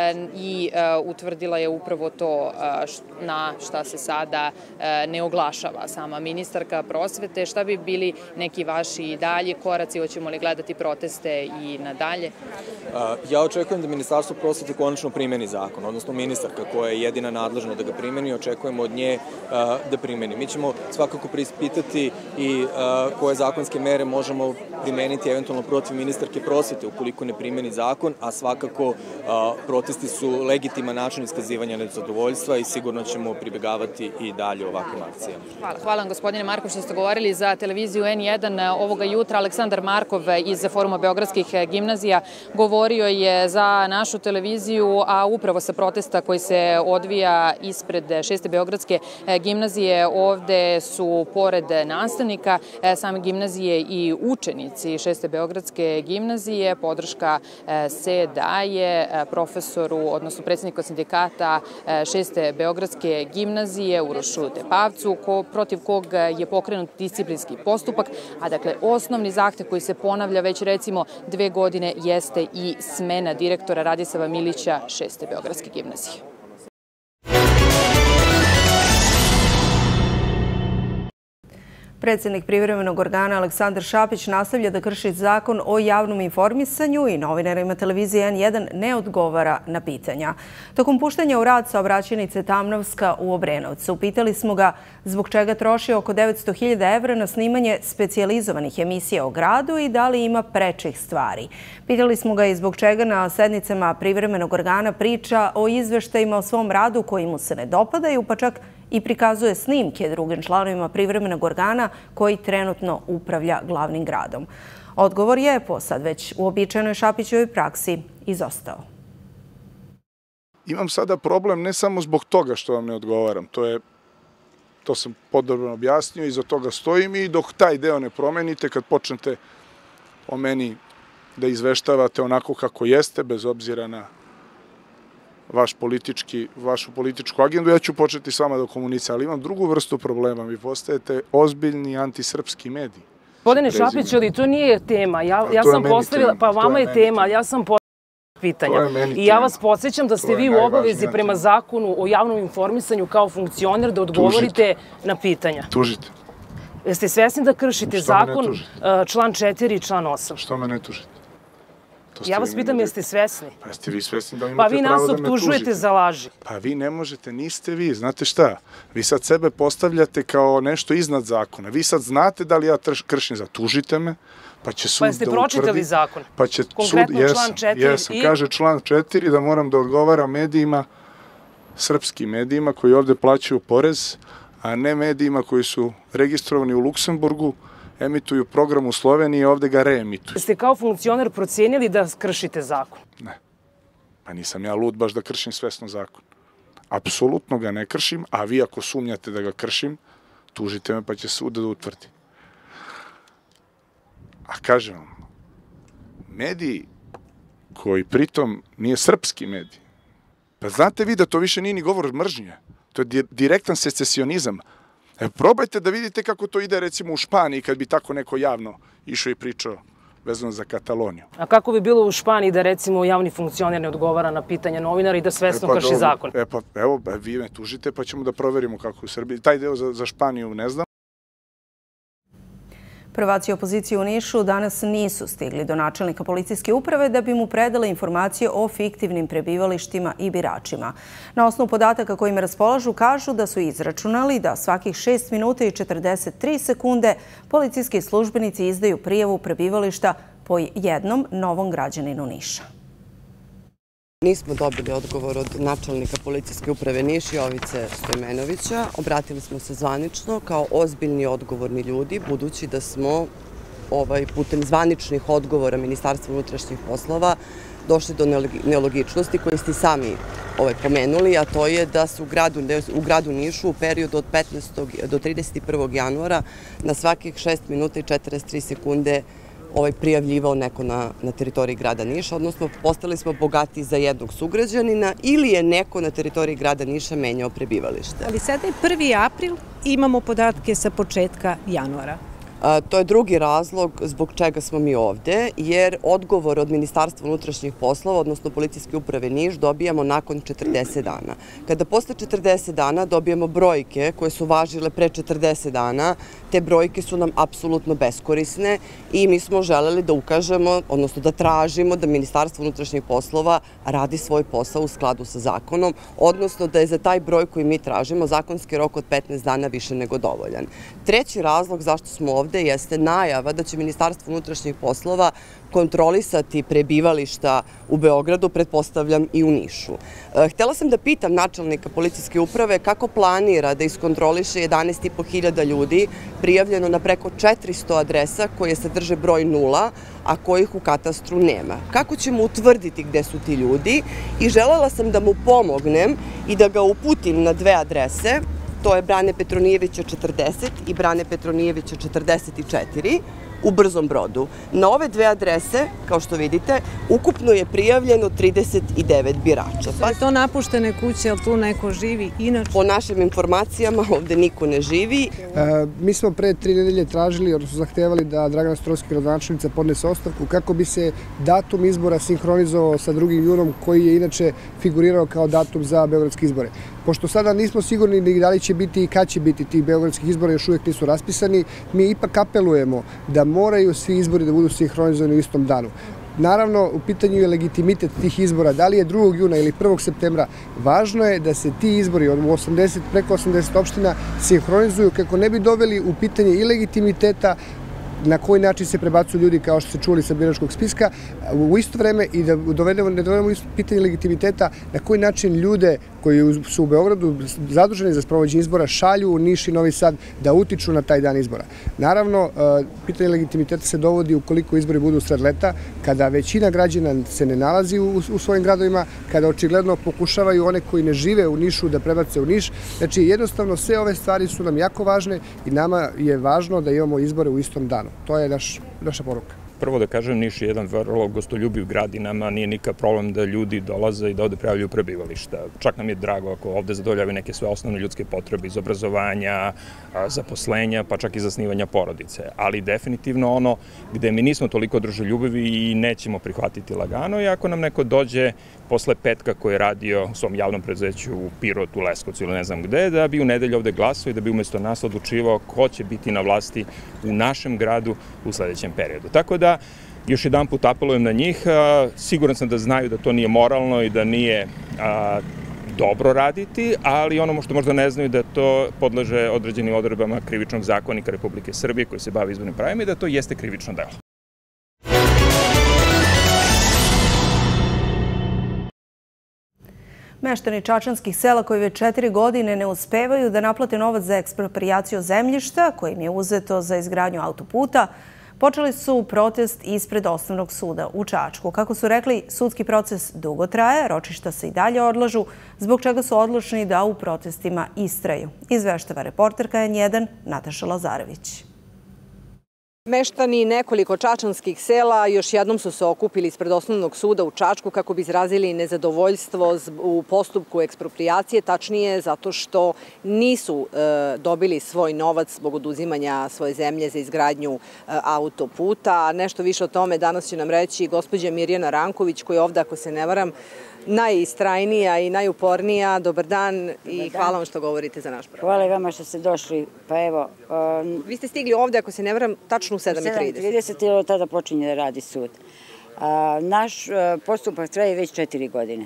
i utvrdila je upravo to na šta se sada ne oglašava sama ministarka prosvete. Šta bi bili neki vaši dalji koraci? Hoćemo li gledati proteste i nadalje? Ja očekujem da Ministarstvo prosvete konačno primeni zakon, odnosno ministarka koja je jedina nadležna da ga primeni, očekujemo od nje da primeni. Mi ćemo svakako preispitati i koje zakonske mere možemo primeniti eventualno protiv ministarke prosvete ukoliko ne primeni zakon, a svakako protesti su legitiman način iskazivanja nezadovoljstva i sigurno ćemo pribegavati i dalje ovakvim akcijama. Hvala vam, gospodine Markov, što ste govorili za televiziju N1 ovoga jutra. Aleksandar Markov iz Foruma Beogradskih gimnazija govorio je za našu televiziju, a upravo sa protesta koji se odvija ispred 6. Beogradske gimnazije. Ovde su, pored nastavnika same gimnazije, i učenici 6. Beogradske gimnazije. Podrška se daje profesoru, odnosno predsjedniku sindikata 6. Beogradske gimnazije Urošu Tepavcu, protiv kog je pokrenut disciplinski postupak, a dakle osnovni zahtev koji se ponavlja već recimo 2 godine jeste i smena direktora Radisava Milića 6. Beogradske gimnazije. Predsjednik privremenog organa Aleksandar Šapić nastavlja da krši zakon o javnom informisanju i novinarima televizije N1 ne odgovara na pitanja. Tokom puštanja u rad saobraćajnice Tamnavska u Obrenovcu pitali smo ga zbog čega troši oko 900.000 evra na snimanje specijalizovanih emisija o gradu i da li ima prečih stvari. Pitali smo ga i zbog čega na sednicama privremenog organa priča o izveštajima o svom radu koji mu se ne dopadaju, pa čak i prikazuje snimke drugim članovima privremenog organa koji trenutno upravlja glavnim gradom. Odgovor je po sad već uobičajenoj Šapićevoj praksi izostao. Imam sada problem ne samo zbog toga što vam ne odgovaram, to sam podrobno objasnio, iza toga stojim i dok taj deo ne promenite, kad počnete o meni da izveštavate onako kako jeste, bez obzira na vašu političku agendu, ja ću početi s vama da komuniciram, ali imam drugu vrstu problema. Vi postajete ozbiljni antisrpski mediji. Gospodine Šapić, ali to nije tema. Ja sam postavila, pa vama je tema, ja sam postavila pitanja. I ja vas podsjećam da ste vi u obavezi prema zakonu o javnom informisanju kao funkcioner da odgovorite na pitanja. Tužite. Jeste svesni da kršite zakon, član 4 i član 8? Što me ne tužite? Ja vas pitam, jeste svesni? Pa jeste vi svesni da imate pravo da me tužite? Pa vi nas optužujete za laži. Pa vi ne možete, niste vi. Znate šta? Vi sad sebe postavljate kao nešto iznad zakona. Vi sad znate da li ja kršim zakon. Tužite me, pa će sud da utvrdi. Pa jeste pročitali zakon? Pa će sud, konkretno član 4 jesam. Kaže član 4 da moram da odgovaram medijima, srpskim medijima koji ovde plaćaju porez, a ne medijima koji su registrovani u Luksemburgu, emituju program u Sloveniji i ovde ga reemituju. Ste kao funkcioner procenili da kršite zakon? Ne. Pa nisam ja lud baš da kršim svesno zakon. Apsolutno ga ne kršim, a vi ako sumnjate da ga kršim, tužite me pa će sud da utvrdi. A kažem vam, mediji koji pritom nije srpski medij, pa znate vi da to više nije ni govor mržnje, to je direktan secesionizam. Probajte da vidite kako to ide recimo u Španiji kad bi tako neko javno išao i pričao vezano za Kataloniju. A kako bi bilo u Španiji da recimo javni funkcioner ne odgovara na pitanja novinara i da svesno krši zakon? Evo, vi me tužite pa ćemo da proverimo kako u Srbiji. Taj deo za Španiju ne znam. Prvaci opozicije u Nišu danas nisu stigli do načelnika policijske uprave da bi mu predale informacije o fiktivnim prebivalištima i biračima. Na osnovu podataka kojima raspolažu kažu da su izračunali da svakih 6 minuta i 43 sekunde policijski službenici izdaju prijavu prebivališta po jednom novom građaninu Niša. Nismo dobili odgovor od načelnika policijske uprave Niš Jovice Stojmenovića. Obratili smo se zvanično kao ozbiljni odgovorni ljudi, budući da smo putem zvaničnih odgovora Ministarstva unutrašnjih poslova došli do nelogičnosti koje ste sami pomenuli, a to je da su u gradu Nišu u periodu od 15. do 31. januara na svakih 6 minuta i 43 sekunde prijavljivao neko na teritoriji grada Niša, odnosno postali smo bogati za jednog sugrađanina ili je neko na teritoriji grada Niša menjao prebivalište. Ali sada je 1. april i imamo podatke sa početka januara. To je drugi razlog zbog čega smo mi ovde, jer odgovor od Ministarstva unutrašnjih poslova, odnosno policijske uprave Niš, dobijamo nakon 40 dana. Kada posle 40 dana dobijamo brojke koje su važile pre 40 dana, te brojke su nam apsolutno beskorisne i mi smo želeli da ukažemo, odnosno da tražimo da Ministarstvo unutrašnjih poslova radi svoj posao u skladu sa zakonom, odnosno da je za taj broj koji mi tražimo zakonski rok od 15 dana više nego dovoljan. Treći razlog zašto smo ovde jeste najava da će Ministarstvo unutrašnjih poslova kontrolisati prebivališta u Beogradu, pretpostavljam i u Nišu. Htela sam da pitam načelnika policijske uprave kako planira da iskontroliše 11.500 ljudi prijavljeno na preko 400 adresa koje sadrže broj 0, a kojih u katastru nema. Kako ćemo utvrditi gde su ti ljudi i želela sam da mu pomognem i da ga uputim na 2 adrese. To je Brane Petronijevića 40 i Brane Petronijevića 44 u Brzom Brodu. Na ove 2 adrese, kao što vidite, ukupno je prijavljeno 39 birača. Su li to napuštene kuće, ali tu neko živi inače? Po našim informacijama ovde niko ne živi. Mi smo pre 3 nedelje tražili, odnosno zahtevali da Dragana Strovski, gradonačelnica, podnese ostavku kako bi se datum izbora sinhronizovao sa 2. junom koji je inače figurirao kao datum za beogradske izbore. Pošto sada nismo sigurni ni da li će biti i kad će biti tih beogradskih izbora, još uvijek nisu raspisani, mi ipak apelujemo da moraju svi izbori da budu sinhronizovani u istom danu. Naravno, u pitanju je legitimitet tih izbora, da li je 2. juna ili 1. septembra, važno je da se ti izbori od preko 80 opština sinhronizuju kako ne bi doveli u pitanje i legitimiteta na koji način se prebacuju ljudi, kao što ste čuli sa biračkog spiska, u isto vreme i da ne dovedemo u pitanje legitimiteta na koji način ljude koji su u Beogradu zaduženi za sprovođenje izbora šalju u Niš i Novi Sad da utiču na taj dan izbora. Naravno, pitanje legitimiteta se dovodi ukoliko izbori budu sred leta, kada većina građana se ne nalazi u svojim gradovima, kada očigledno pokušavaju one koji ne žive u Nišu da prebace u Niš. Znači, jednostavno, sve ove stvari su nam jako važne i nama je važno da imamo izbore u istom danu. To je naša poruka. Prvo da kažem, Niš je jedan vrlo gostoljubiv grad i nama nije nikakav problem da ljudi dolaze i da ovde prijavljuju prebivališta. Čak nam je drago ako ovde zadovoljavaju neke sve osnovne ljudske potrebe iz obrazovanja, zaposlenja, pa čak i zasnivanja porodice. Ali definitivno ono gde mi nismo toliko druželjubivi i nećemo prihvatiti lagano i ako nam neko dođe posle petka koji je radio u svom javnom preduzeću u Pirotu, Leskovcu ili ne znam gde, da bi u nedelju ovde glasao i da bi umesto nas odlučivao ko će biti na vlasti u našem gradu u sledećem periodu. Tako da još jedan put apelujem na njih, siguran sam da znaju da to nije moralno i da nije dobro raditi, ali ono što možda ne znaju da to podleže određenim odredbama Krivičnog zakonika Republike Srbije koji se bavi izbornim pravima i da to jeste krivično delo. Meštani čačanskih sela koji već 4 godine ne uspevaju da naplate novac za eksproprijaciju zemljišta kojim je uzeto za izgradnju autoputa, počeli su protest ispred Osnovnog suda u Čačku. Kako su rekli, sudski proces dugo traje, ročišta se i dalje odlažu, zbog čega su odlučni da u protestima istraju. Izveštava reporterka N1 Nataša Lazarević. Meštani nekoliko čačanskih sela još jednom su se okupili ispred Osnovnog suda u Čačku kako bi izrazili nezadovoljstvo u postupku eksproprijacije, tačnije zato što nisu dobili svoj novac zbog oduzimanja svoje zemlje za izgradnju autoputa. Nešto više o tome danas će nam reći gospođa Mirjana Ranković, koja je ovde, ako se ne varam, najistrajnija i najupornija. Dobar dan i hvala vam što govorite za naš program. Hvala vama što ste došli. Pa evo... Vi ste stigli ovde, ako se ne varam, tačno u 7:30. 7:30 i od tada počinje da radi sud. Naš postupak traje već 4 godine.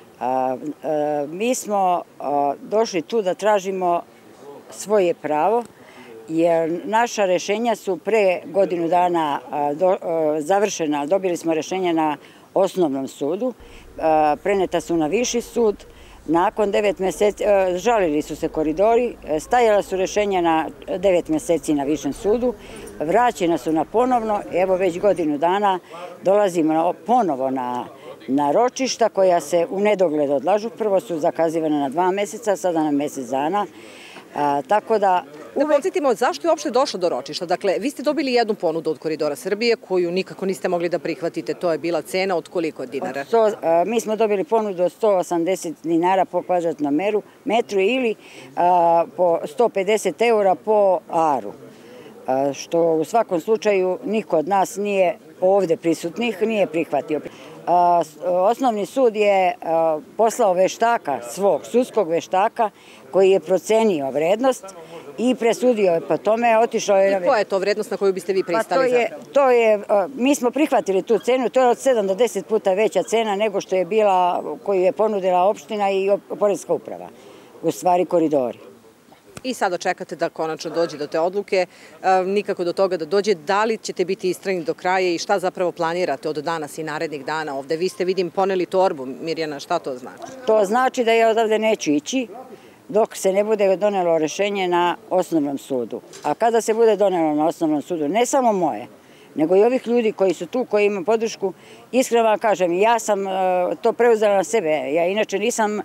Mi smo došli tu da tražimo svoje pravo, jer naša rešenja su pre godinu dana završena. Dobili smo rešenja na Osnovnom sudu, preneta su na Viši sud. Nakon 9 meseci, žalili su se koridori, stajala su rešenja na 9 meseci na Višem sudu, vraćena su na ponovno, evo već godinu dana dolazimo ponovo na ročišta koja se u nedogled odlažu. Prvo su zakazivane na 2 meseca, sada na mesec dana. Tako da... Da podsjetimo, zašto je uopšte došlo do ročišta? Dakle, vi ste dobili jednu ponudu od Koridora Srbije koju nikako niste mogli da prihvatite. To je bila cena od koliko dinara? Mi smo dobili ponudu od 180 dinara po kvadratnom metru ili po 150 eura po aru. Što u svakom slučaju niko od nas nije ovde prisutnih nije prihvatio. Osnovni sud je poslao veštaka, svog sudskog veštaka, koji je procenio vrednost i presudio je po tome, otišao je... I koja je to vrednost na koju biste vi pristali? Mi smo prihvatili tu cenu, to je od 7 do 10 puta veća cena nego što je bila, koju je ponudila opština i poreska uprava, u stvari koridori. I sada čekate da konačno dođe do te odluke, nikako do toga da dođe. Da li ćete biti istrajni do kraja i šta zapravo planirate od danas i narednih dana ovde? Vi ste, vidim, poneli torbu. Mirjana, šta to znači? To znači da ja odavde neću ići dok se ne bude donelo rešenje na Osnovnom sudu. A kada se bude donelo na Osnovnom sudu, ne samo moje, nego i ovih ljudi koji su tu, koji imaju podršku, iskreno vam kažem, ja sam to preuzela na sebe. Ja inače nisam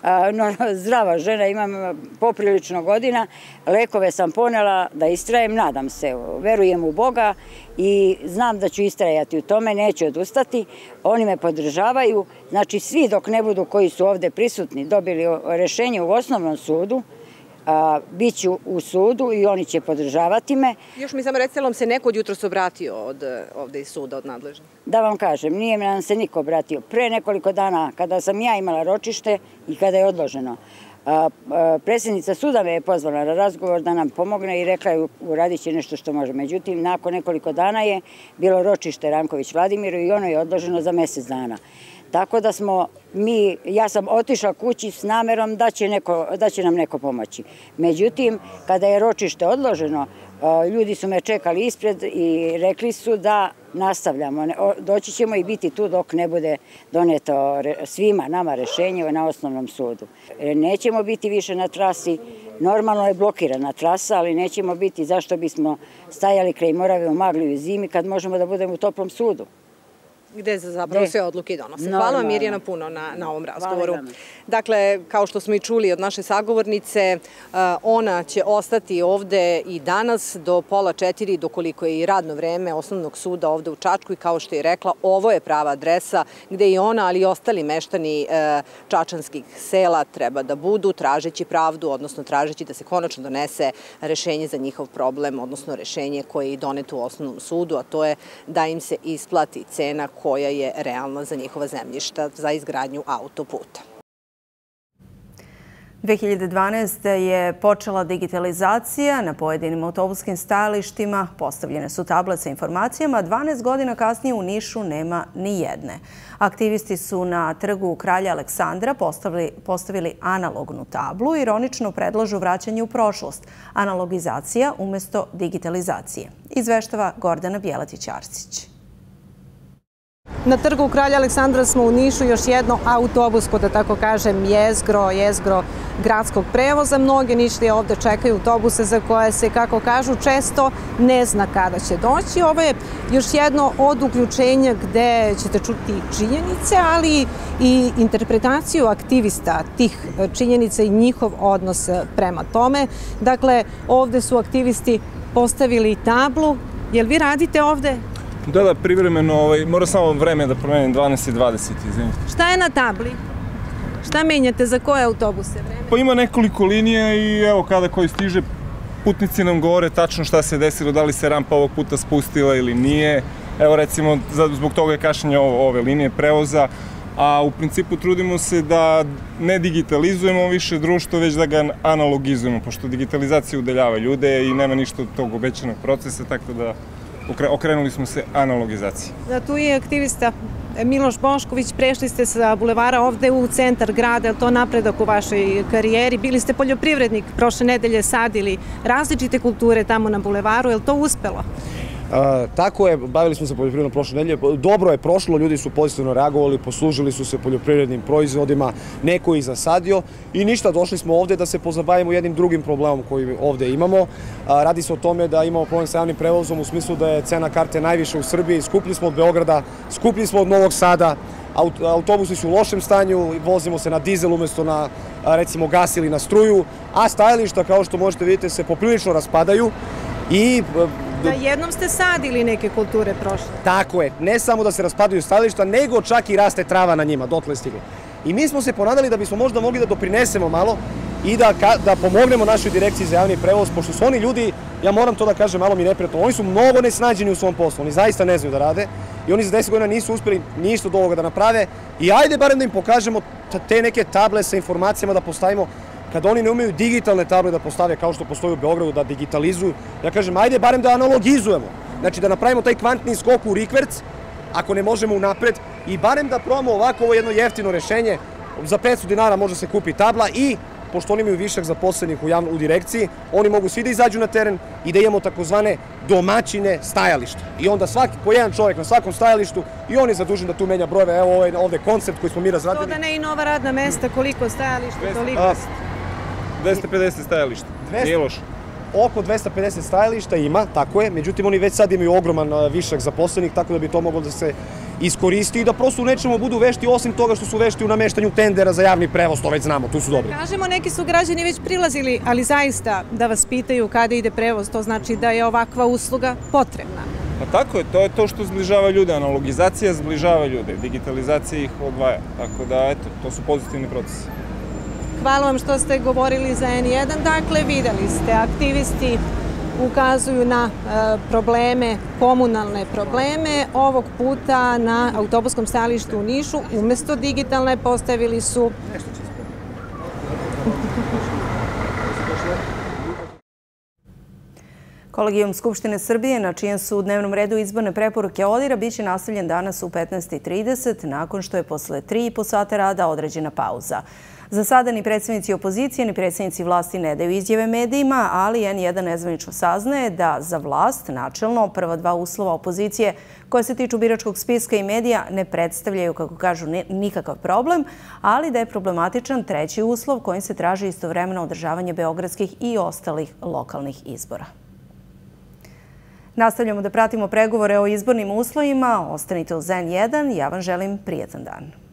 zdrava žena, imam poprilično godina, lekove sam ponela da istrajem, nadam se, verujem u Boga i znam da ću istrajati u tome, neću odustati. Oni me podržavaju, znači svi dok ne budu koji su ovde prisutni dobili rešenje u Osnovnom sudu, biću u sudu i oni će podržavati me. Još mi samo recite, vam se neko od jutros obratio ovde iz suda, od nadležnih? Da vam kažem, nije nam se niko obratio. Pre nekoliko dana, kada sam ja imala ročište i kada je odloženo, predsjednica suda me je pozvala na razgovor da nam pomogne i rekla je uradit će nešto što može. Međutim, nakon nekoliko dana je bilo ročište Ranković Vladimiru i ono je odloženo za mesec dana. Tako da ja sam otišla kući s namerom da će nam neko pomoći. Međutim, kada je ročište odloženo, ljudi su me čekali ispred i rekli su da nastavljamo. Doći ćemo i biti tu dok ne bude doneto svima nama rešenje na Osnovnom sudu. Nećemo biti više na trasi, normalno je blokirana trasa, ali nećemo biti zašto bismo stajali kraj Morave u magli u zimi kad možemo da budemo u toplom sudu. Gde se zapravo sve odluke donose. Hvala vam, Mirjana, puno na ovom razgovoru. Dakle, kao što smo i čuli od naše sagovornice, ona će ostati ovde i danas do 3:30, dokoliko je i radno vreme Osnovnog suda ovde u Čačku i kao što je rekla, ovo je prava adresa gde i ona, ali i ostali meštani čačanskih sela treba da budu, tražeći pravdu, odnosno tražeći da se konačno donese rešenje za njihov problem, odnosno rešenje koje je i doneto u Osnovnom sudu, a to je da im se isplati cena koja je realna za njihova zemljišta za izgradnju autoputa. 2012. je počela digitalizacija na pojedinim autobuskim stajalištima. Postavljene su table sa informacijama. 12 godina kasnije u Nišu nema ni jedne. Aktivisti su na trgu Kralja Aleksandra postavili analognu tablu i ironično predlažu vraćanje u prošlost. Analogizacija umjesto digitalizacije. Izveštava Gordana Bjeletić-Arsić. Na trgu Kralja Aleksandra smo u Nišu još jedno autobusko, da tako kažem, jezgro gradskog prevoza. Mnoge Nišlije ovde čekaju autobuse za koje se, kako kažu, često ne zna kada će doći. Ovo je još jedno od uključenja gde ćete čuti činjenice, ali i interpretaciju aktivista tih činjenica i njihov odnos prema tome. Dakle, ovde su aktivisti postavili tablu. Jel vi radite ovde? Da, privremeno, mora samo vreme da promenim 12:20, izvinite. Šta je na tabli? Šta menjate, za koje autobuse vreme? Pa ima nekoliko linija i evo kada koji stiže, putnici nam govore tačno šta se desilo, da li se rampa ovog puta spustila ili nije. Evo recimo, zbog toga je kašnjenje ove linije prevoza, a u principu trudimo se da ne digitalizujemo više društvo, već da ga analogizujemo, pošto digitalizacija udaljava ljude i nema ništa od tog obećanog procesa, tako da okrenuli smo se analogizaciji. Da, tu je aktivista Miloš Bošković, prešli ste sa bulevara ovde u centar grada, je li to napredak u vašoj karijeri? Bili ste poljoprivrednik, prošle nedelje sadili različite kulture tamo na bulevaru, je li to uspelo? Tako je, bavili smo se poljoprivrednom prošle nedelje. Dobro je prošlo, ljudi su pozitivno reagovali, poslužili su se poljoprivrednim proizvodima, neko ih zasadio i ništa, došli smo ovde da se pozabavimo jednim drugim problemom koji ovde imamo. Radi se o tome da imamo problem sa javnim prevozom u smislu da je cena karte najviše u Srbiji, skuplji smo od Beograda, skuplji smo od Novog Sada, autobusi su u lošem stanju, vozimo se na dizel umesto na, recimo, gas ili na struju, a stajališta, kao što možete vidjeti, se poprilično raspadaju i Da, jednom ste sadili neke kulture prošle. Tako je, ne samo da se raspadaju stajališta, nego čak i raste trava na njima, dotle je stiglo. I mi smo se ponadali da bismo možda mogli da doprinesemo malo i da pomognemo našoj direkciji za javni prevoz, pošto su oni ljudi, ja moram to da kažem, malo mi neprijatno, oni su mnogo nesnađeni u svom poslu, oni zaista ne znaju da rade i oni za 10 godina nisu uspeli ništa od ovoga da naprave i ajde barem da im pokažemo te neke table sa informacijama da postavimo. Kada oni ne umeju digitalne table da postave kao što postoji u Beogradu, da digitalizuju, ja kažem, ajde barem da analogizujemo. Znači da napravimo taj kvantni skok u rikverc, ako ne možemo unapred, i barem da probamo ovako ovo jedno jeftino rešenje. Za 500 dinara može se kupi tabla i, pošto oni imaju višak zaposlenih u direkciji, oni mogu svi da izađu na teren i da imamo takozvane domaćine stajališta. I onda po jedan čovjek na svakom stajalištu i on je zadužen da tu menja brojeve. Evo ovde koncept koji smo mi razradili. To da ne i nova radna mesta, koliko stajališta, toliko? 250 stajališta, nije loše. Oko 250 stajališta ima, tako je, međutim oni već sad imaju ogroman višak zaposlenih, tako da bi to moglo da se iskoristi i da prosto u nečemu budu vešti, osim toga što su vešti u nameštanju tendera za javni prevoz, to već znamo, tu su dobri. Kažemo, neki su građani već prilazili, ali zaista da vas pitaju kada ide prevoz, to znači da je ovakva usluga potrebna. Pa tako je, to je to što zbližava ljude, analogizacija zbližava ljude, digitalizacija ih odvaja, tako da eto, to su pozitivni procesi. Hvala vam što ste govorili za N1. Dakle, videli ste, aktivisti ukazuju na probleme, komunalne probleme. Ovog puta na autobuskom stajalištu u Nišu umesto digitalne postavili su Kolegijum Skupštine Srbije, na čijem su u dnevnom redu izborne preporuke ODIR-a, biće nastavljen danas u 15:30, nakon što je posle 3,5 sata rada određena pauza. Za sada ni predstavnici opozicije, ni predstavnici vlasti ne daju izjave medijima, ali N1 nezvanično saznaje da za vlast načelno prva dva uslova opozicije koje se tiču biračkog spiska i medija ne predstavljaju, kako kažu, nikakav problem, ali da je problematičan treći uslov kojim se traži istovremeno održavanje beogradskih i ostalih lokalnih izbora. Nastavljamo da pratimo pregovore o izbornim uslovima. Ostanite uz N1. Ja vam želim prijetan dan.